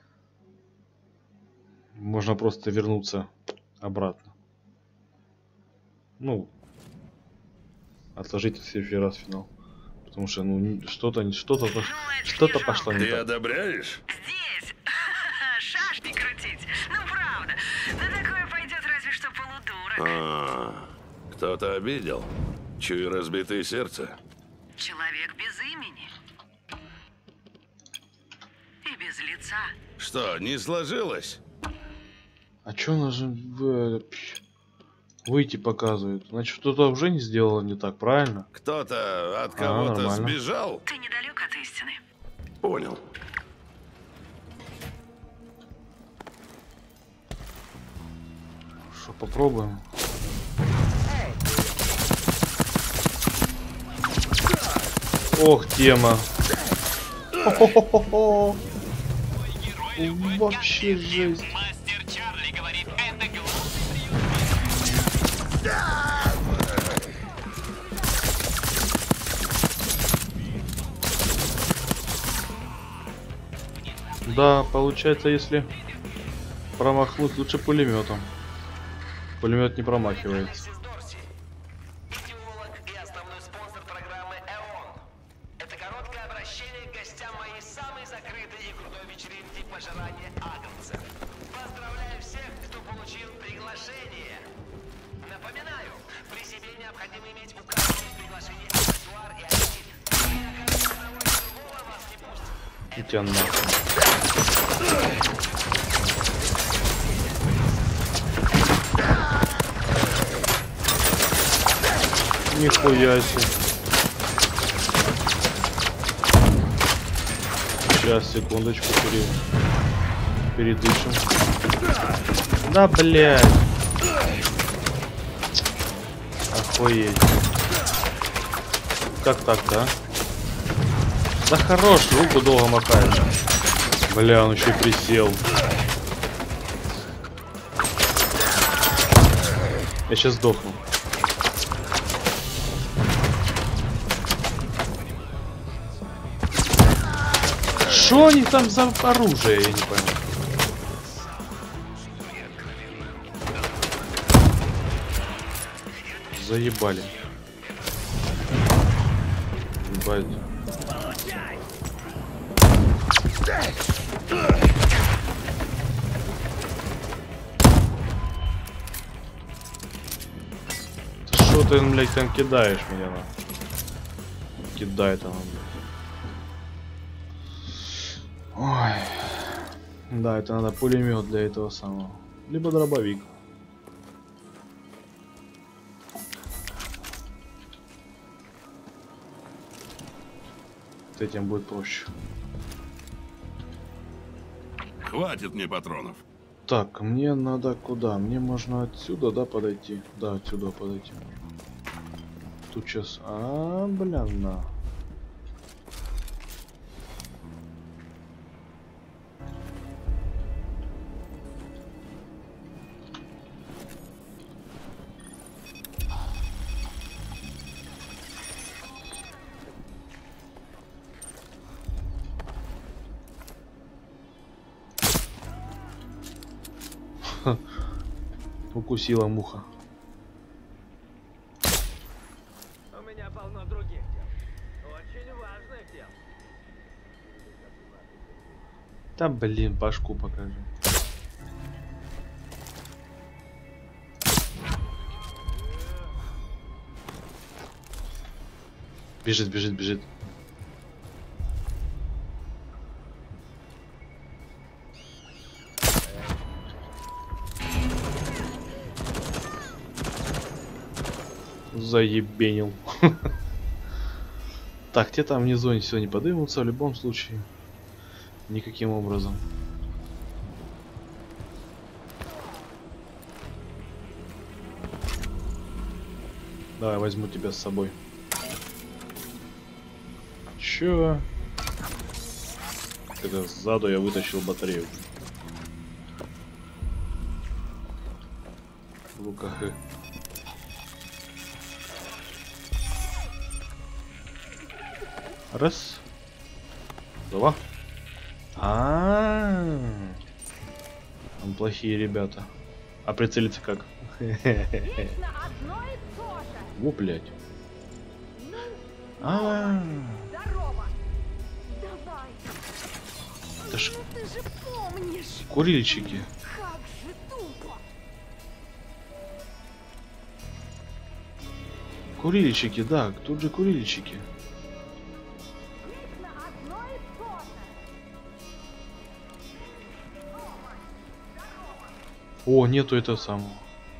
Можно просто вернуться обратно. Ну... Отложить в следующий раз финал. Потому что, ну, что-то пошло не Ты так. одобряешь? Здесь! Шашки крутить! Ну правда! На такое пойдет разве что полудурок. Кто-то обидел? Чую разбитое сердце. Человек без имени. И без лица. Что, не сложилось? А чё она же выйти показывает? Значит, что-то уже не сделала не так, правильно? Кто-то от кого-то нормально. сбежал? Ты недалек от истины. Понял. Что, попробуем? Ох, тема. Хо-хо-хо-хо. Вообще жесть. Мастер Чарли говорит, это Да, получается, если промахнуть, лучше пулеметом. Пулемет не промахивается. идеолог и основной спонсор программы ЭОН. Это короткое обращение к гостям моей самой закрытой и крутой вечеринки пожирания агнцев. Поздравляю всех, кто получил приглашение. Напоминаю, при себе необходимо иметь указанный в приглашении аксессуар и очки. Если окажется одного или другого, вас не пустят. И тебя нахуй. Нихуя себе. Сейчас, секундочку, передышим. Да, блядь. Охуеть. Как так-то, а? Да хорош, руку долго мотаешь. Бля, он еще и присел. Я сейчас сдохну. Что у них там за оружие, я не пойму. Заебали. Ебать. Что ты, блядь, там кидаешь меня, на? Кидает она, блядь. Ой. Да, это надо пулемет для этого самого. Либо дробовик. С этим будет проще. Хватит мне патронов. Так, мне надо куда? Мне можно отсюда, да, подойти? Да, отсюда подойти. Тут сейчас... бля, на. Укусила муха. У меня полно других дел. Очень важных дел. Да блин, башку покажи. Бежит, бежит, бежит. Заебенил. Так, те там внизу они все не подымутся в любом случае. Никаким образом. Давай, возьму тебя с собой. Чё? Это сзаду я вытащил батарею. В руках. Раз. Два. Там плохие ребята. А прицелиться как? Вечно одно и то же. Во, блядь. Здорово. Давай. Это ж Ну ты же помнишь. курильщики. Как же тупо. Курильщики, да, тут же курильщики. Вечно одно и то же. О, нету этого самого.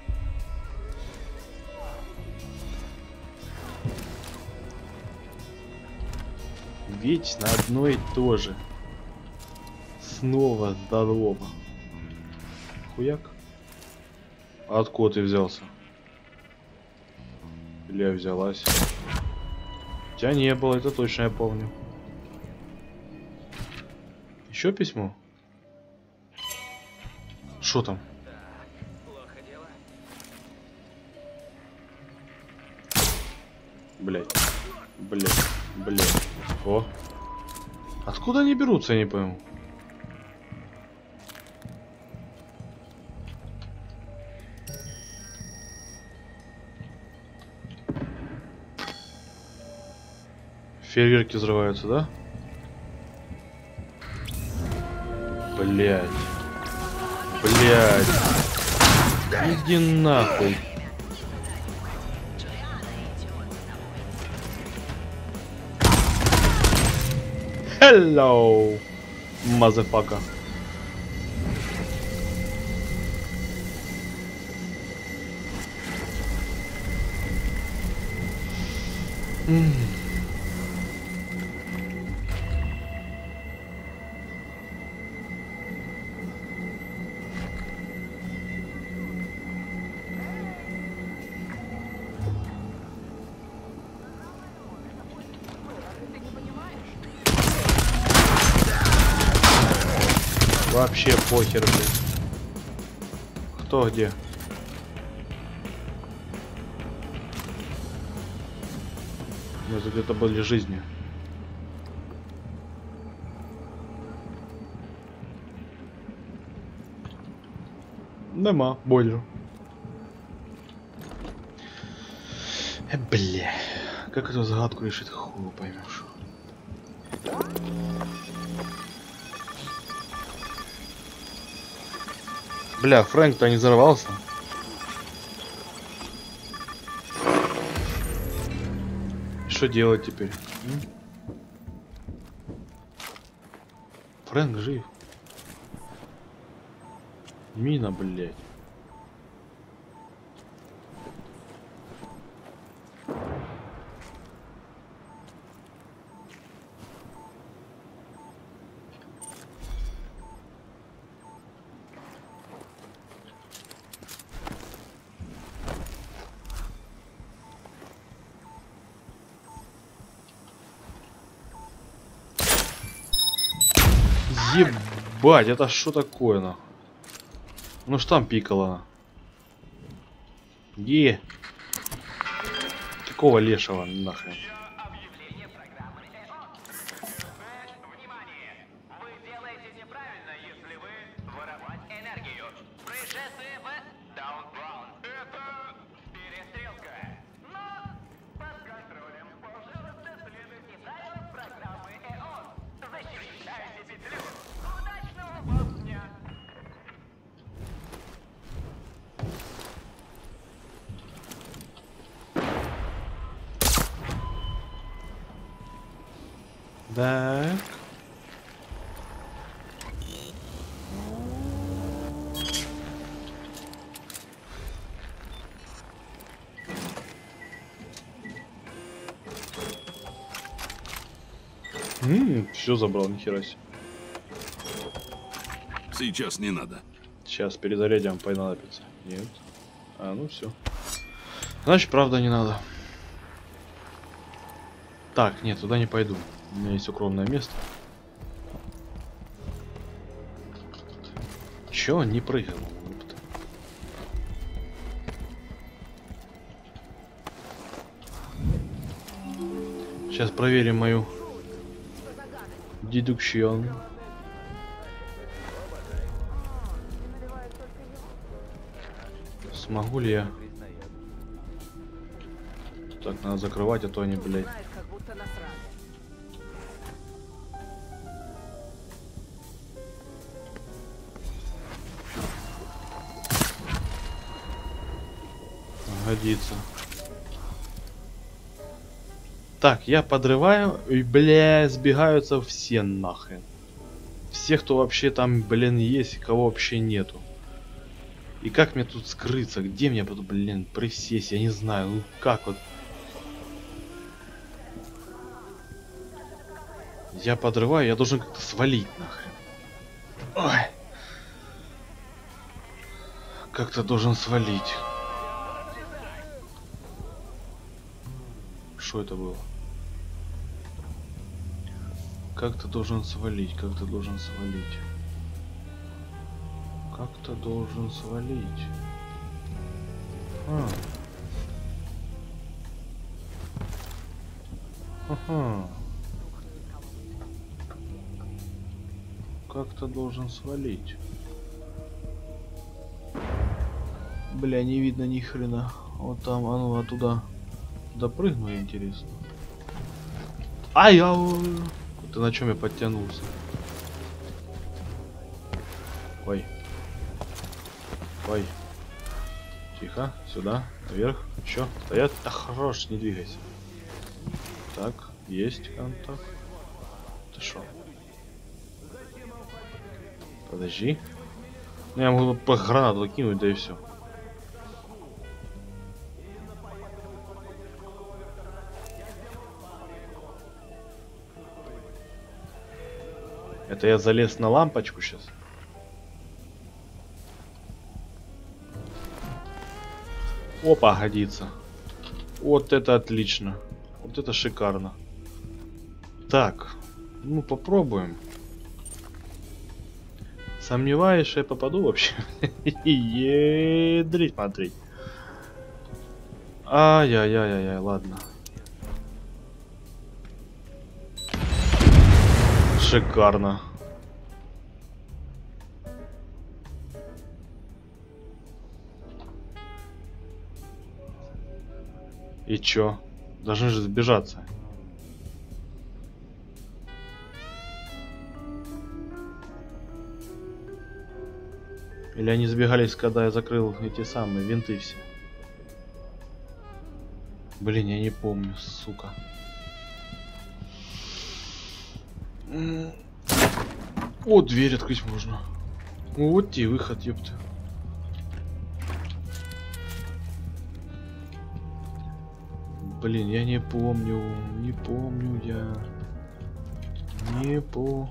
Вечно одно и то же. Снова здорово. Хуяк. А откуда ты взялся? Или я взялась? Тебя не было, это точно я помню. Еще письмо? Что там? Плохо дело. Блять. Блять. Блять. О. Откуда они берутся, я не пойму. Фейерверки взрываются, да? Блять. Блять. Иди нахуй. Hello, motherfucker. Вообще похер, блин. Кто где? Ну, это где-то были жизни. Нема, бойлер. Бля. Как эту загадку решить, хуй поймешь. Бля, Фрэнк-то не взорвался. Что делать теперь? Фрэнк жив. Мина, блядь. Ебать, это что такое, нахуй? Ну что там пикало? Где? Какого лешего нахрен? Объявление программы ЭОН. Внимание! Вы делаете неправильно, если вы воровать энергию. Происшествие в Даунбраун. Это перестрелка. Но под контролем. Пожалуйста, следуйте правилам программы ЭОН. Защищайте петлю. Удачного вам дня. Так. Все забрал, нихера себе. Сейчас не надо. Сейчас перезарядим, понадобится. Нет. А, ну все. Значит, правда не надо. Так, нет, туда не пойду. У меня есть укромное место. Чё он не прыгал? Сейчас проверим мою дедукцию. Смогу ли я? Так, надо закрывать, а то они, блядь. Годится. Так, я подрываю, и, бля, сбегаются все нахрен. Все, кто вообще там, блин, есть, кого вообще нету. И как мне тут скрыться? Где мне буду, блин, присесть? Я не знаю, ну как вот. Я подрываю, я должен как-то свалить нахрен. Ой. Как-то должен свалить. Что это было? Как-то должен свалить, как-то должен свалить. Как-то должен свалить. Ага. Как-то должен свалить. Бля, не видно ни хрена. Вот там, а ну, оттуда допрыгну, я, интересно. Ай-яу! Ты на чем я подтянулся? Ой. Ой. Тихо, сюда, наверх. Еще стоят. Да хорош, не двигайся. Так, есть контакт. Ты шо? Подожди. Ну, я могу по гранату кинуть, да и все. Это я залез на лампочку сейчас. Опа, годится. Вот это отлично. Вот это шикарно. Так, ну попробуем. Сомневаюсь, что я попаду вообще. Едрить смотреть. Ай-яй-яй-яй, ладно. Шикарно. И чё? Должны же сбежаться. Или они сбегались, когда я закрыл эти самые винты все? Блин, я не помню, сука. О, дверь открыть можно. Вот тебе выход, ёпта. Блин, я не помню. Не помню я. Не по...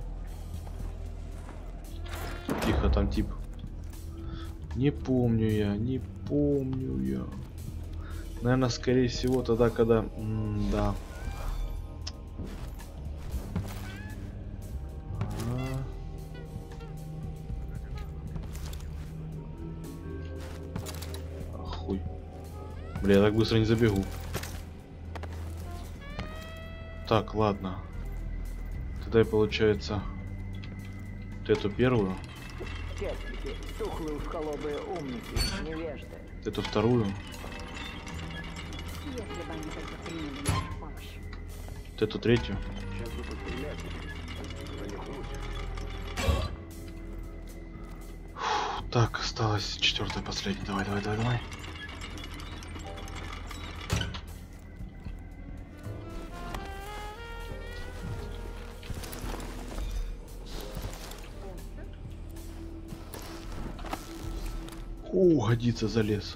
Тихо, там тип. Не помню я, не помню я. Наверное, скорее всего, тогда, когда... да. Хуй. Бля, я так быстро не забегу. Так, ладно. Тогда и получается вот эту первую Честники, тухлые уж холодные умники, невежды. Эту вторую. Если бы они только приняли нашу помощь. Вот эту третью. Фу, так, осталось четвертая, последняя. Давай, давай, давай, давай. О, годится, залез.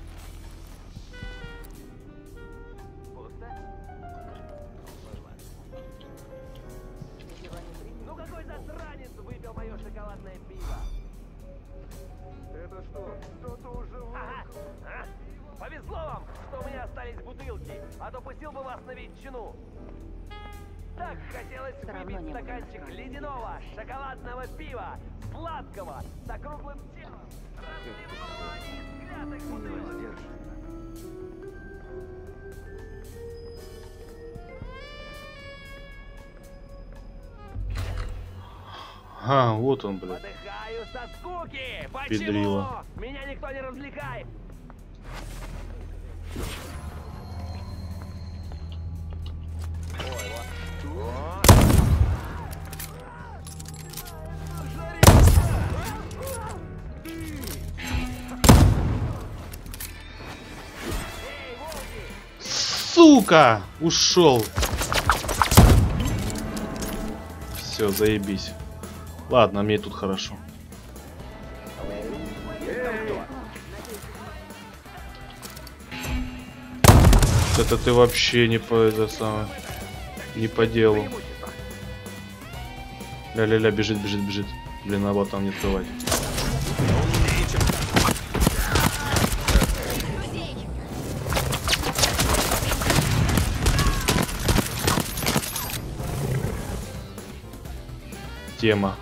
Ну какой засранец выпил мое шоколадное пиво? Это что? Кто-то уже ага. Повезло вам, что у меня остались бутылки, а то пустил бы вас на ветчину. Так хотелось выпить стаканчик ледяного шоколадного пива, сладкого, с округлым телом. А, вот он, блядь. Подыхаю со скуки! Педрила. Почему? Меня никто не развлекает! Ой, вот. Сука! Ушел. Все, заебись. Ладно, мне тут хорошо. Это ты вообще не по это самое, не по делу. Ля-ля-ля, бежит, бежит, бежит. Блин, надо было там не открывать. Тема.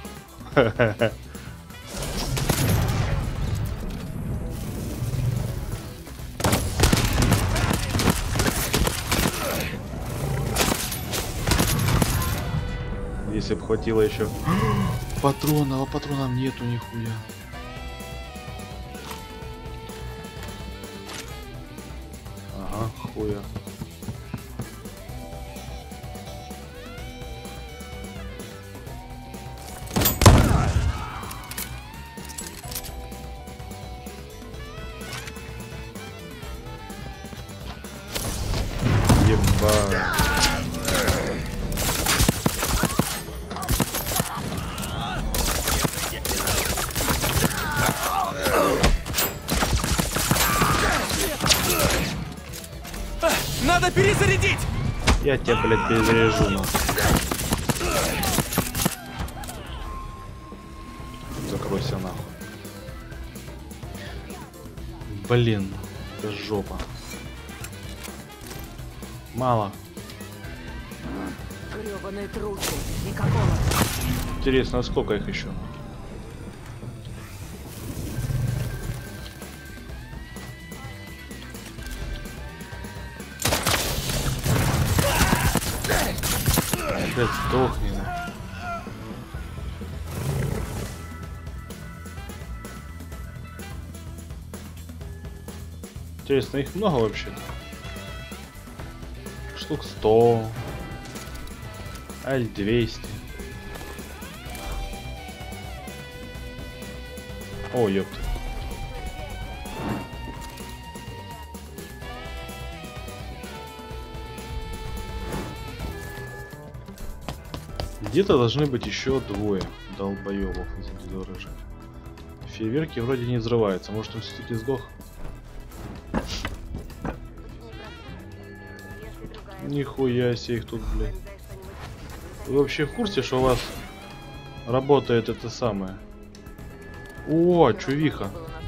Если бы хватило еще патронов, а патронов нету нихуя. Ага, хуя. Ебать. Надо перезарядить! Я тебя, блядь, перезаряжу. На. Закройся нахуй. Блин, это жопа. Мало. Грёбаные трухи. Никакого. Интересно, а сколько их еще? Блядь, сдохни. Интересно, их много вообще-то? Штук 100. Аль 200. О, ёпта. Где-то должны быть еще двое долбоебов из дорожи. Фейерверки вроде не взрываются. Может, он все-таки сдох? Нихуя себе их тут, блядь. Вы вообще в курсе, что у вас работает это самое? О, чувиха.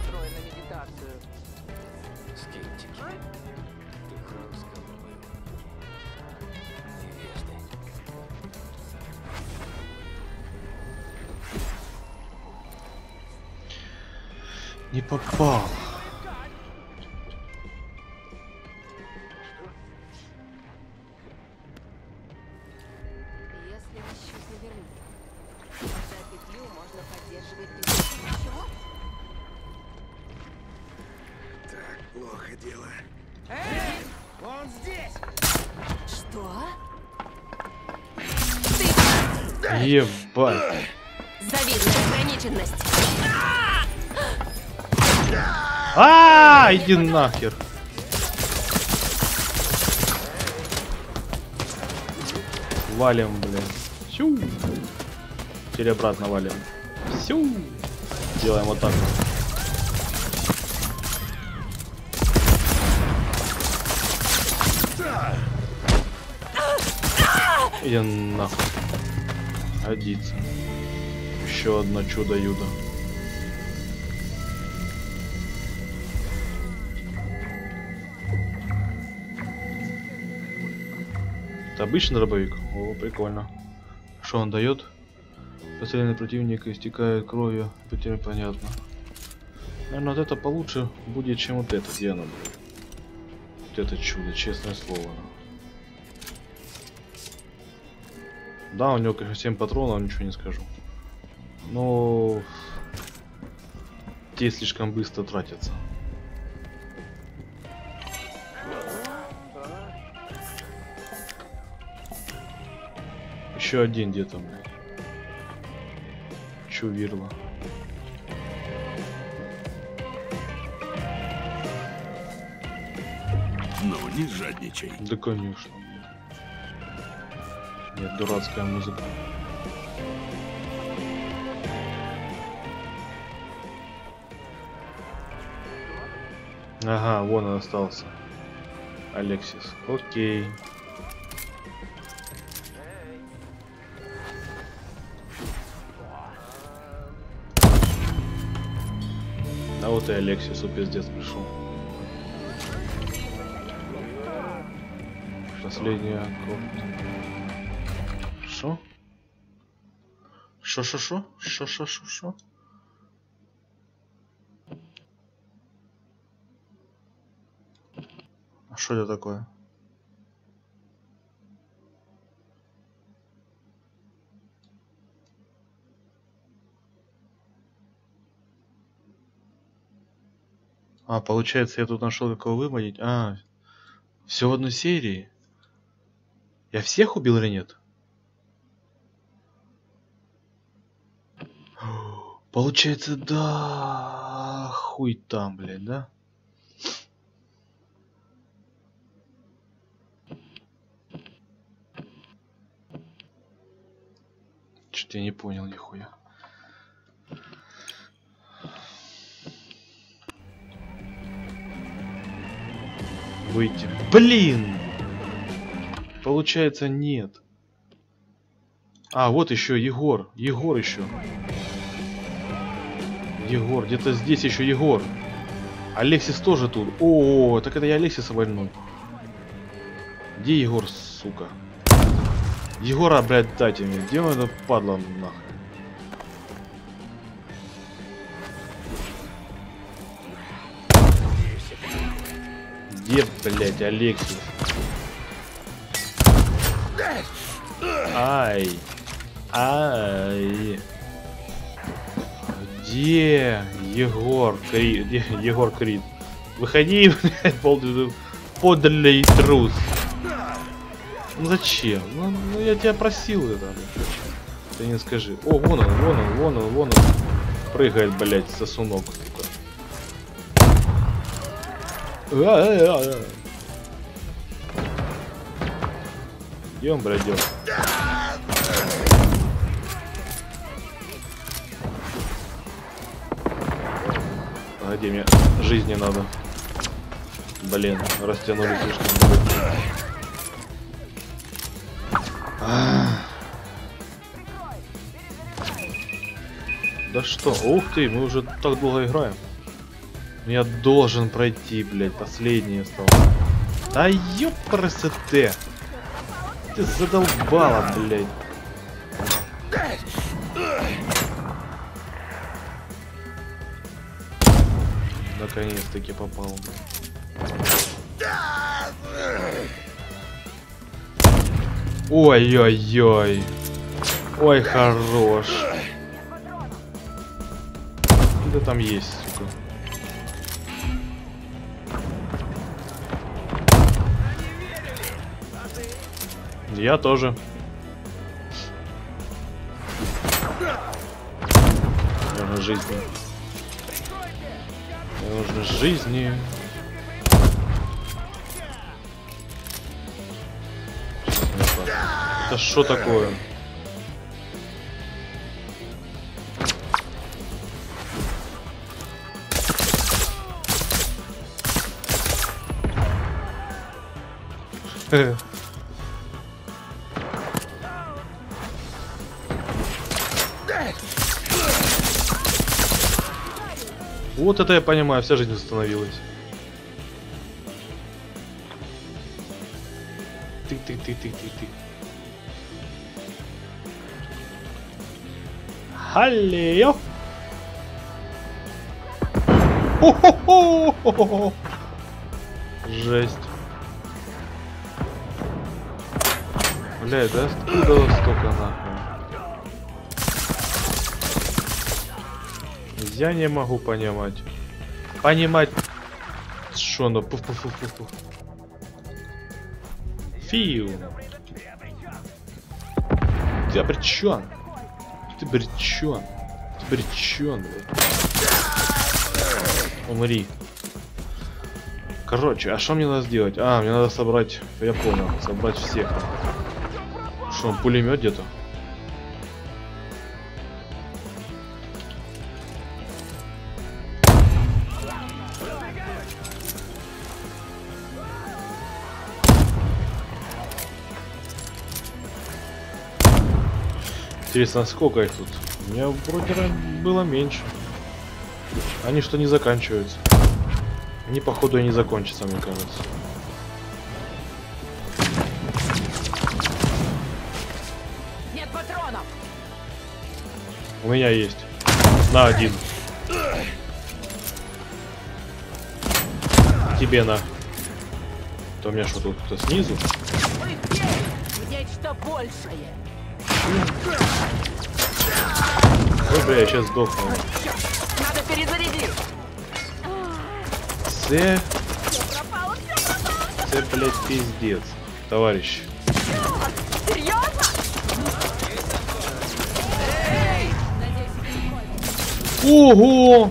Не попал. Если мы сейчас навернем, за петлю можно поддерживать петлю. Чего? Плохо дело. Он здесь! Что? Ебать. Завидная ограниченность. Иди нахер. Валим, блин. Сю. Теперь обратно валим. Сю. Делаем вот так вот. Иди нахуй. Годится. Еще одно чудо-юдо. Это обычный дробовик? О, прикольно. Что он дает? Постреленный противник истекает кровью. Теперь понятно. Наверное, вот это получше будет, чем вот это. Где оно будет? Вот это чудо, честное слово. Да, у него, конечно, 7 патронов, ничего не скажу. Но те слишком быстро тратятся. Еще один где-то, блядь. Чувирло. Ну, не жадничай. Да, конечно. Нет, дурацкая музыка. Ага, вон он остался. Алексис. Окей. А вот и Алексису пиздец пришел. Последняя комната. Шо? Шо? Шо? А что это такое? А, получается, я тут нашел, как его выманить. А, все в одной серии. Я всех убил или нет? Получается, да. Хуй там, блядь, да? Что-то я не понял нихуя. Выйти. Блин! Получается, нет. А, вот еще Егор. Егор еще. Егор, где-то здесь еще Егор. Алексис тоже тут. О, так это я Алексиса вольну. Где Егор, сука? Егора, блядь, дайте мне. Где он, это падла нахуй? Где, блядь, Алексис? Ай. Ай. Где Егор Крид? Где Егор Крид? Выходи, блядь, подлый трус. Ну зачем? Ну я тебя просил это. Ты не скажи. О, вон он. Прыгает, блядь, сосунок. Где он, блядь, идет? Погоди, мне жизни надо. Блин, растянули слишком много. Да что? Ух ты, мы уже так долго играем. Я должен пройти, блядь, последний остался. Да ёпрст ты! Ты задолбала, блядь. Наконец-таки попал. Ой-ой-ой. Ой, хорош. Где там есть, сука? Я тоже. Мне нужно жизни. Мне нужно жизни. Это что такое? Вот это я понимаю, вся жизнь остановилась. Ты. Аллеё! Хо-хо-хо! Жесть. Блядь, да откуда столько нахуй? Я не могу понимать. Шо, ну пуф-пуф-пуф-пуф. Фиу. Ты обречен. Ты обречен. Ты обречен, блядь. Умри. Короче, а что мне надо сделать? А, мне надо собрать, я понял, собрать всех. Что, он пулемет где-то? Интересно, сколько их тут? У меня вроде было меньше. Они что, не заканчиваются? Они, походу, и не закончатся, мне кажется. Нет патронов! У меня есть. На один. Тебе на. То у меня что тут кто-то снизу? Мы верим в нечто большее! Ой, бля, я сейчас сдохну. Надо перезарядить! Це, блядь, пиздец, товарищ. Серьезно? Ого!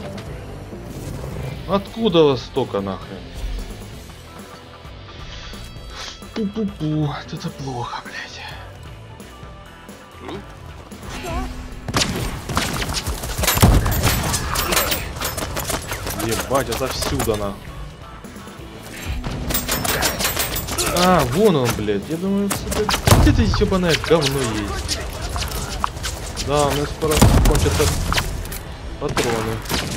Откуда вас столько нахрен? Пу-пу-пу, это плохо, блядь. Ебать, отовсюду на. А, вон он, блядь. Я думаю, где-то ебаное говно есть. Да, у меня скоро кончатся патроны.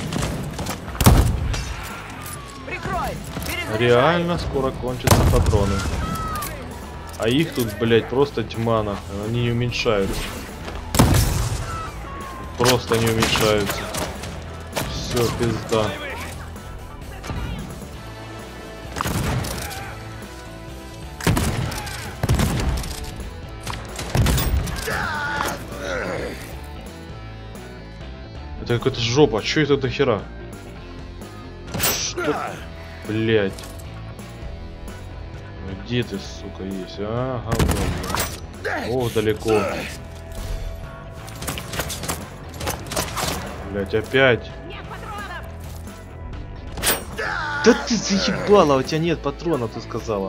Реально скоро кончатся патроны. А их тут, блядь, просто тьма нахуй. Они не уменьшаются. Просто не уменьшаются. Все, пизда. Это какая-то жопа. Чё это до хера? Что? Блять. Где ты, сука, есть? Ага, ладно. Ох, далеко. Блять, опять. Да ты заебала, у тебя нет патронов, ты сказала.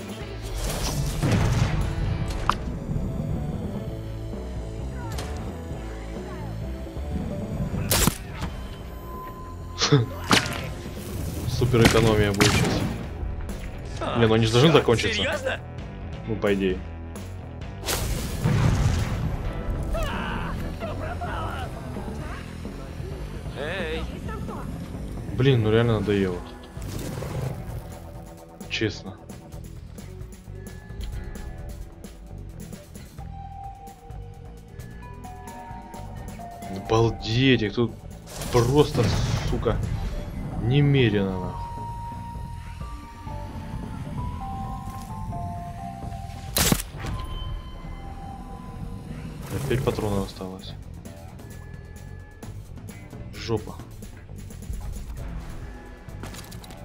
Супер экономия будет сейчас. Не, ну они же должны закончиться. Серьезно? Ну, по идее. Эй! Блин, ну реально надоело. Честно. Обалдеть, их тут просто, сука, немерено нахуй. Опять патронов осталось. Жопа.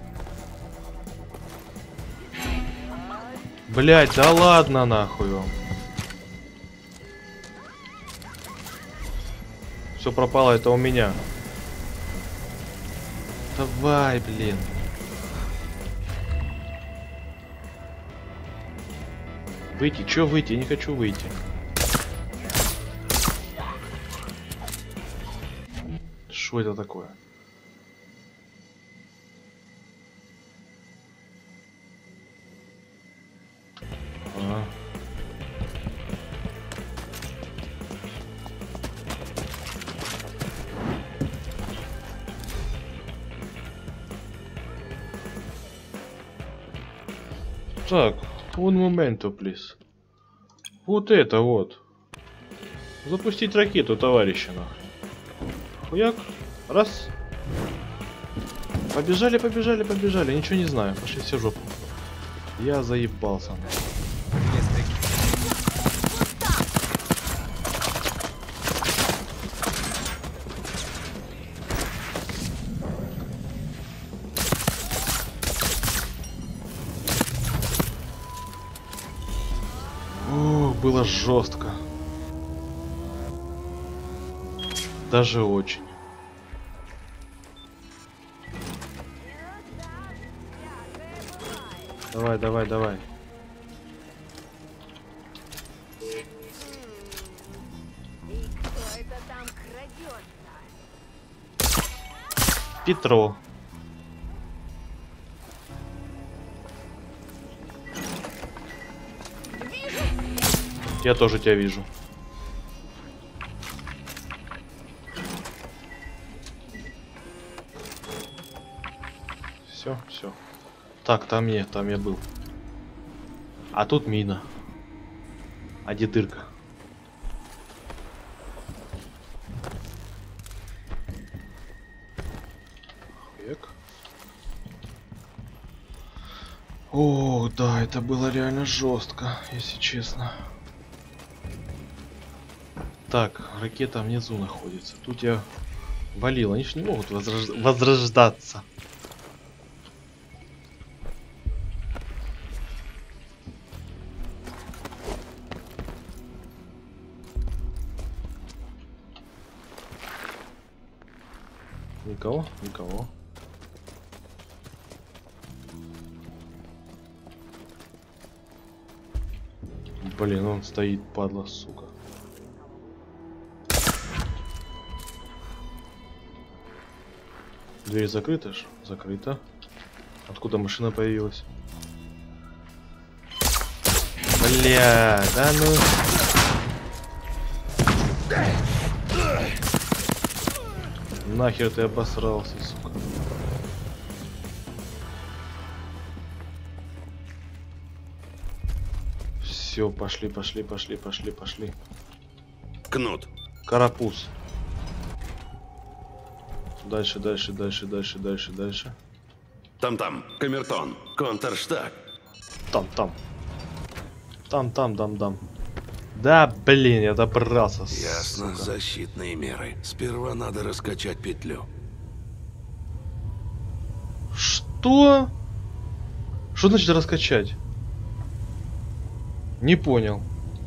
Блять, да ладно нахуй вам. Все пропало, это у меня. Давай, блин. Выйти? Чё выйти? Я не хочу выйти. Что это такое? Ага. Так, un momento, please. Вот это вот. Запустить ракету, товарищи, нахрен. Хуяк. Раз. Побежали, побежали, побежали. Ничего не знаю. Пошли все в жопу. Я заебался. О, было жестко. Даже очень. Давай, давай, давай. И кто это там крадется? Петро. Я тоже тебя вижу. Все, все. Так, там я был. А тут мина. А где дырка? Хуяк. О, да, это было реально жестко, если честно. Так, ракета внизу находится. Тут я валил. Они ж не могут возрождаться. Никого? Никого. Блин, он стоит, падла, сука. Дверь закрыта ж? Закрыта. Откуда машина появилась? Бля, да ну... Нахер ты обосрался, сука. Все, пошли, пошли, пошли, пошли, пошли. Кнут. Карапуз. Дальше, дальше, дальше, дальше, дальше, дальше. Там-там. Камертон. Контерштаг. Там. Там. Да, блин, я добрался. Ясно. Сука. Защитные меры. Сперва надо раскачать петлю. Что? Что значит раскачать? Не понял.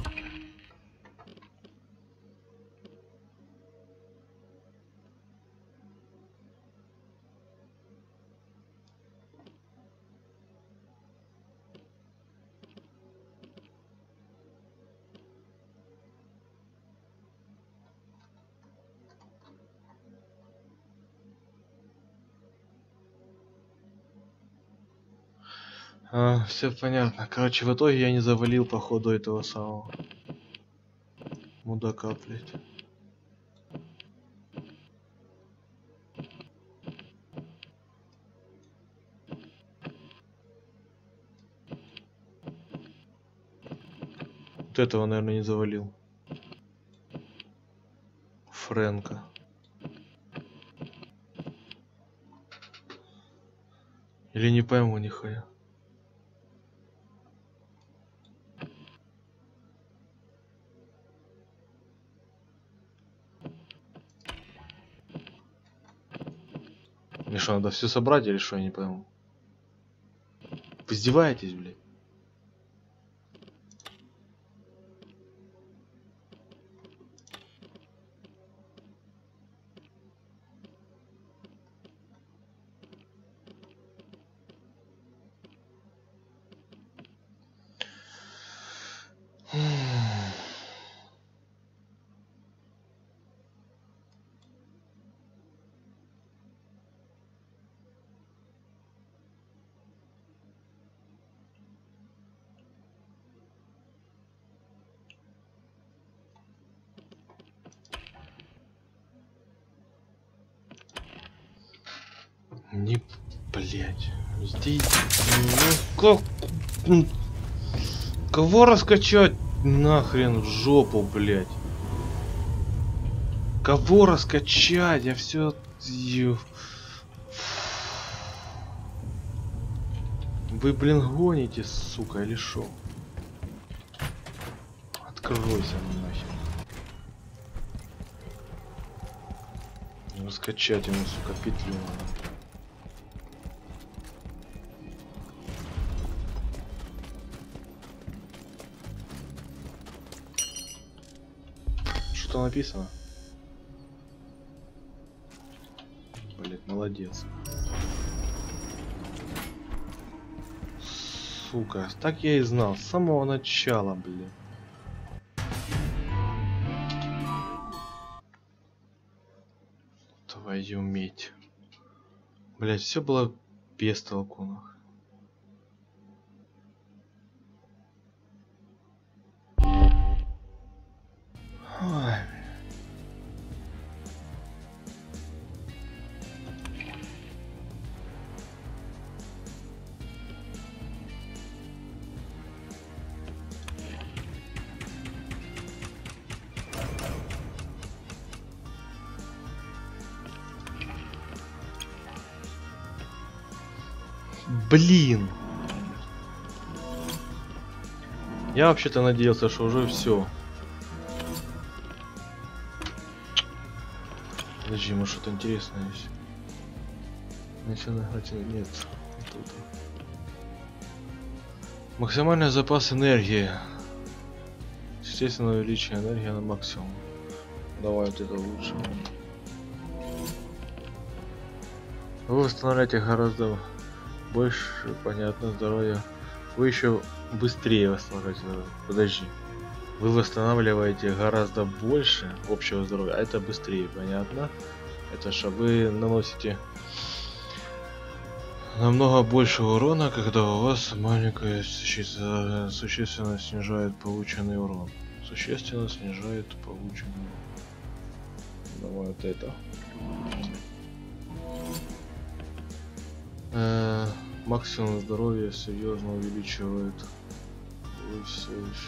Все понятно. Короче, в итоге я не завалил по ходу этого самого мудака, блядь. Вот этого, наверное, не завалил. Фрэнка. Или не пойму нихуя. Мне что, надо все собрать или что, я не пойму. Вы издеваетесь, блядь? Не, блять. Здесь, ну как? Кого раскачать? Нахрен в жопу, блять. Кого раскачать? Я все... Вы, блин, гоните, сука, или шо? Откройся нахер. Раскачать ему, сука, петлю надо. Что написано? Блять, молодец. Сука, так я и знал, с самого начала, блин. Твою медь. Блять, все было без толку, нахуй. Ой. Блин. Я вообще-то надеялся, что уже все. Подожди, может что-то интересное есть. Нет. Тут. Максимальный запас энергии. Естественно, увеличение энергии на максимум. Давай вот это лучше. Вы восстанавливаете гораздо больше, понятно, здоровья. Вы еще быстрее восстанавливаете здоровье. Подожди. Вы восстанавливаете гораздо больше общего здоровья, а это быстрее, понятно? Это что вы наносите намного больше урона, когда у вас маленькая защита существенно снижает полученный урон. Существенно снижает полученный урон. Давай вот это. Максимум здоровья серьезно увеличивает. Вы все еще...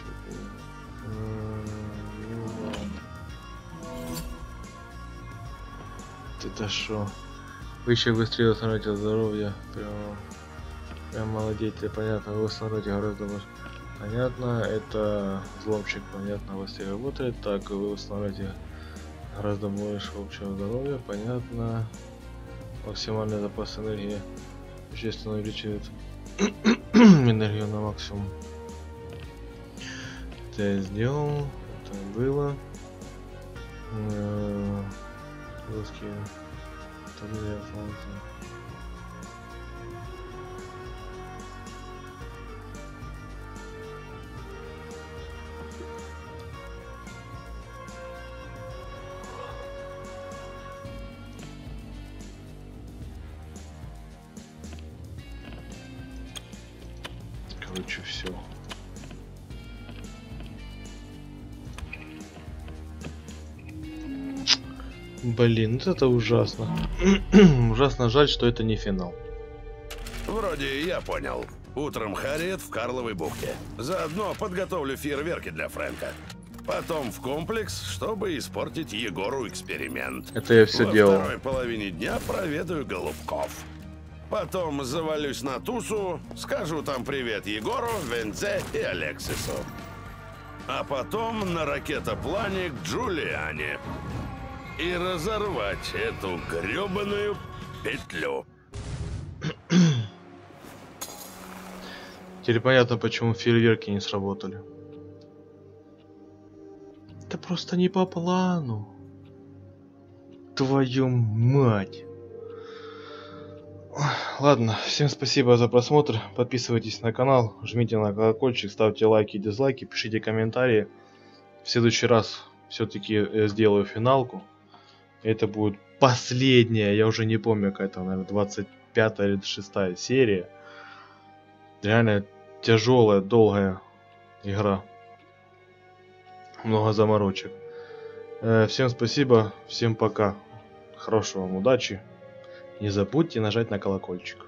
Это шо? Вы еще быстрее восстановите здоровье. Прям молодец, понятно, вы восстановите гораздо больше. Понятно, это взломщик, понятно, быстрее работает. Так, вы восстановите гораздо больше общего здоровья, понятно. Максимальный запас энергии существенно увеличивает энергию на максимум. Это я сделал, это было. Русские. Короче, все. Блин, это ужасно. Ужасно жаль, что это не финал. Вроде я понял. Утром Харриет в Карловой бухте. Заодно подготовлю фейерверки для Фрэнка. Потом в комплекс, чтобы испортить Егору эксперимент. Это я все делал. Во второй половине дня проведаю Голубков. Потом завалюсь на тусу, скажу там привет Егору, Венце и Алексису. А потом на ракетоплане к Джулиане. И разорвать эту грёбаную петлю. Теперь понятно, почему фейерверки не сработали. Это просто не по плану. Твою мать. Ладно, всем спасибо за просмотр. Подписывайтесь на канал, жмите на колокольчик, ставьте лайки, дизлайки, пишите комментарии. В следующий раз все-таки сделаю финалку. Это будет последняя, я уже не помню, какая-то, наверное, 25 или 26 серия. Реально тяжелая, долгая игра. Много заморочек. Всем спасибо, всем пока. Хорошего вам удачи. Не забудьте нажать на колокольчик.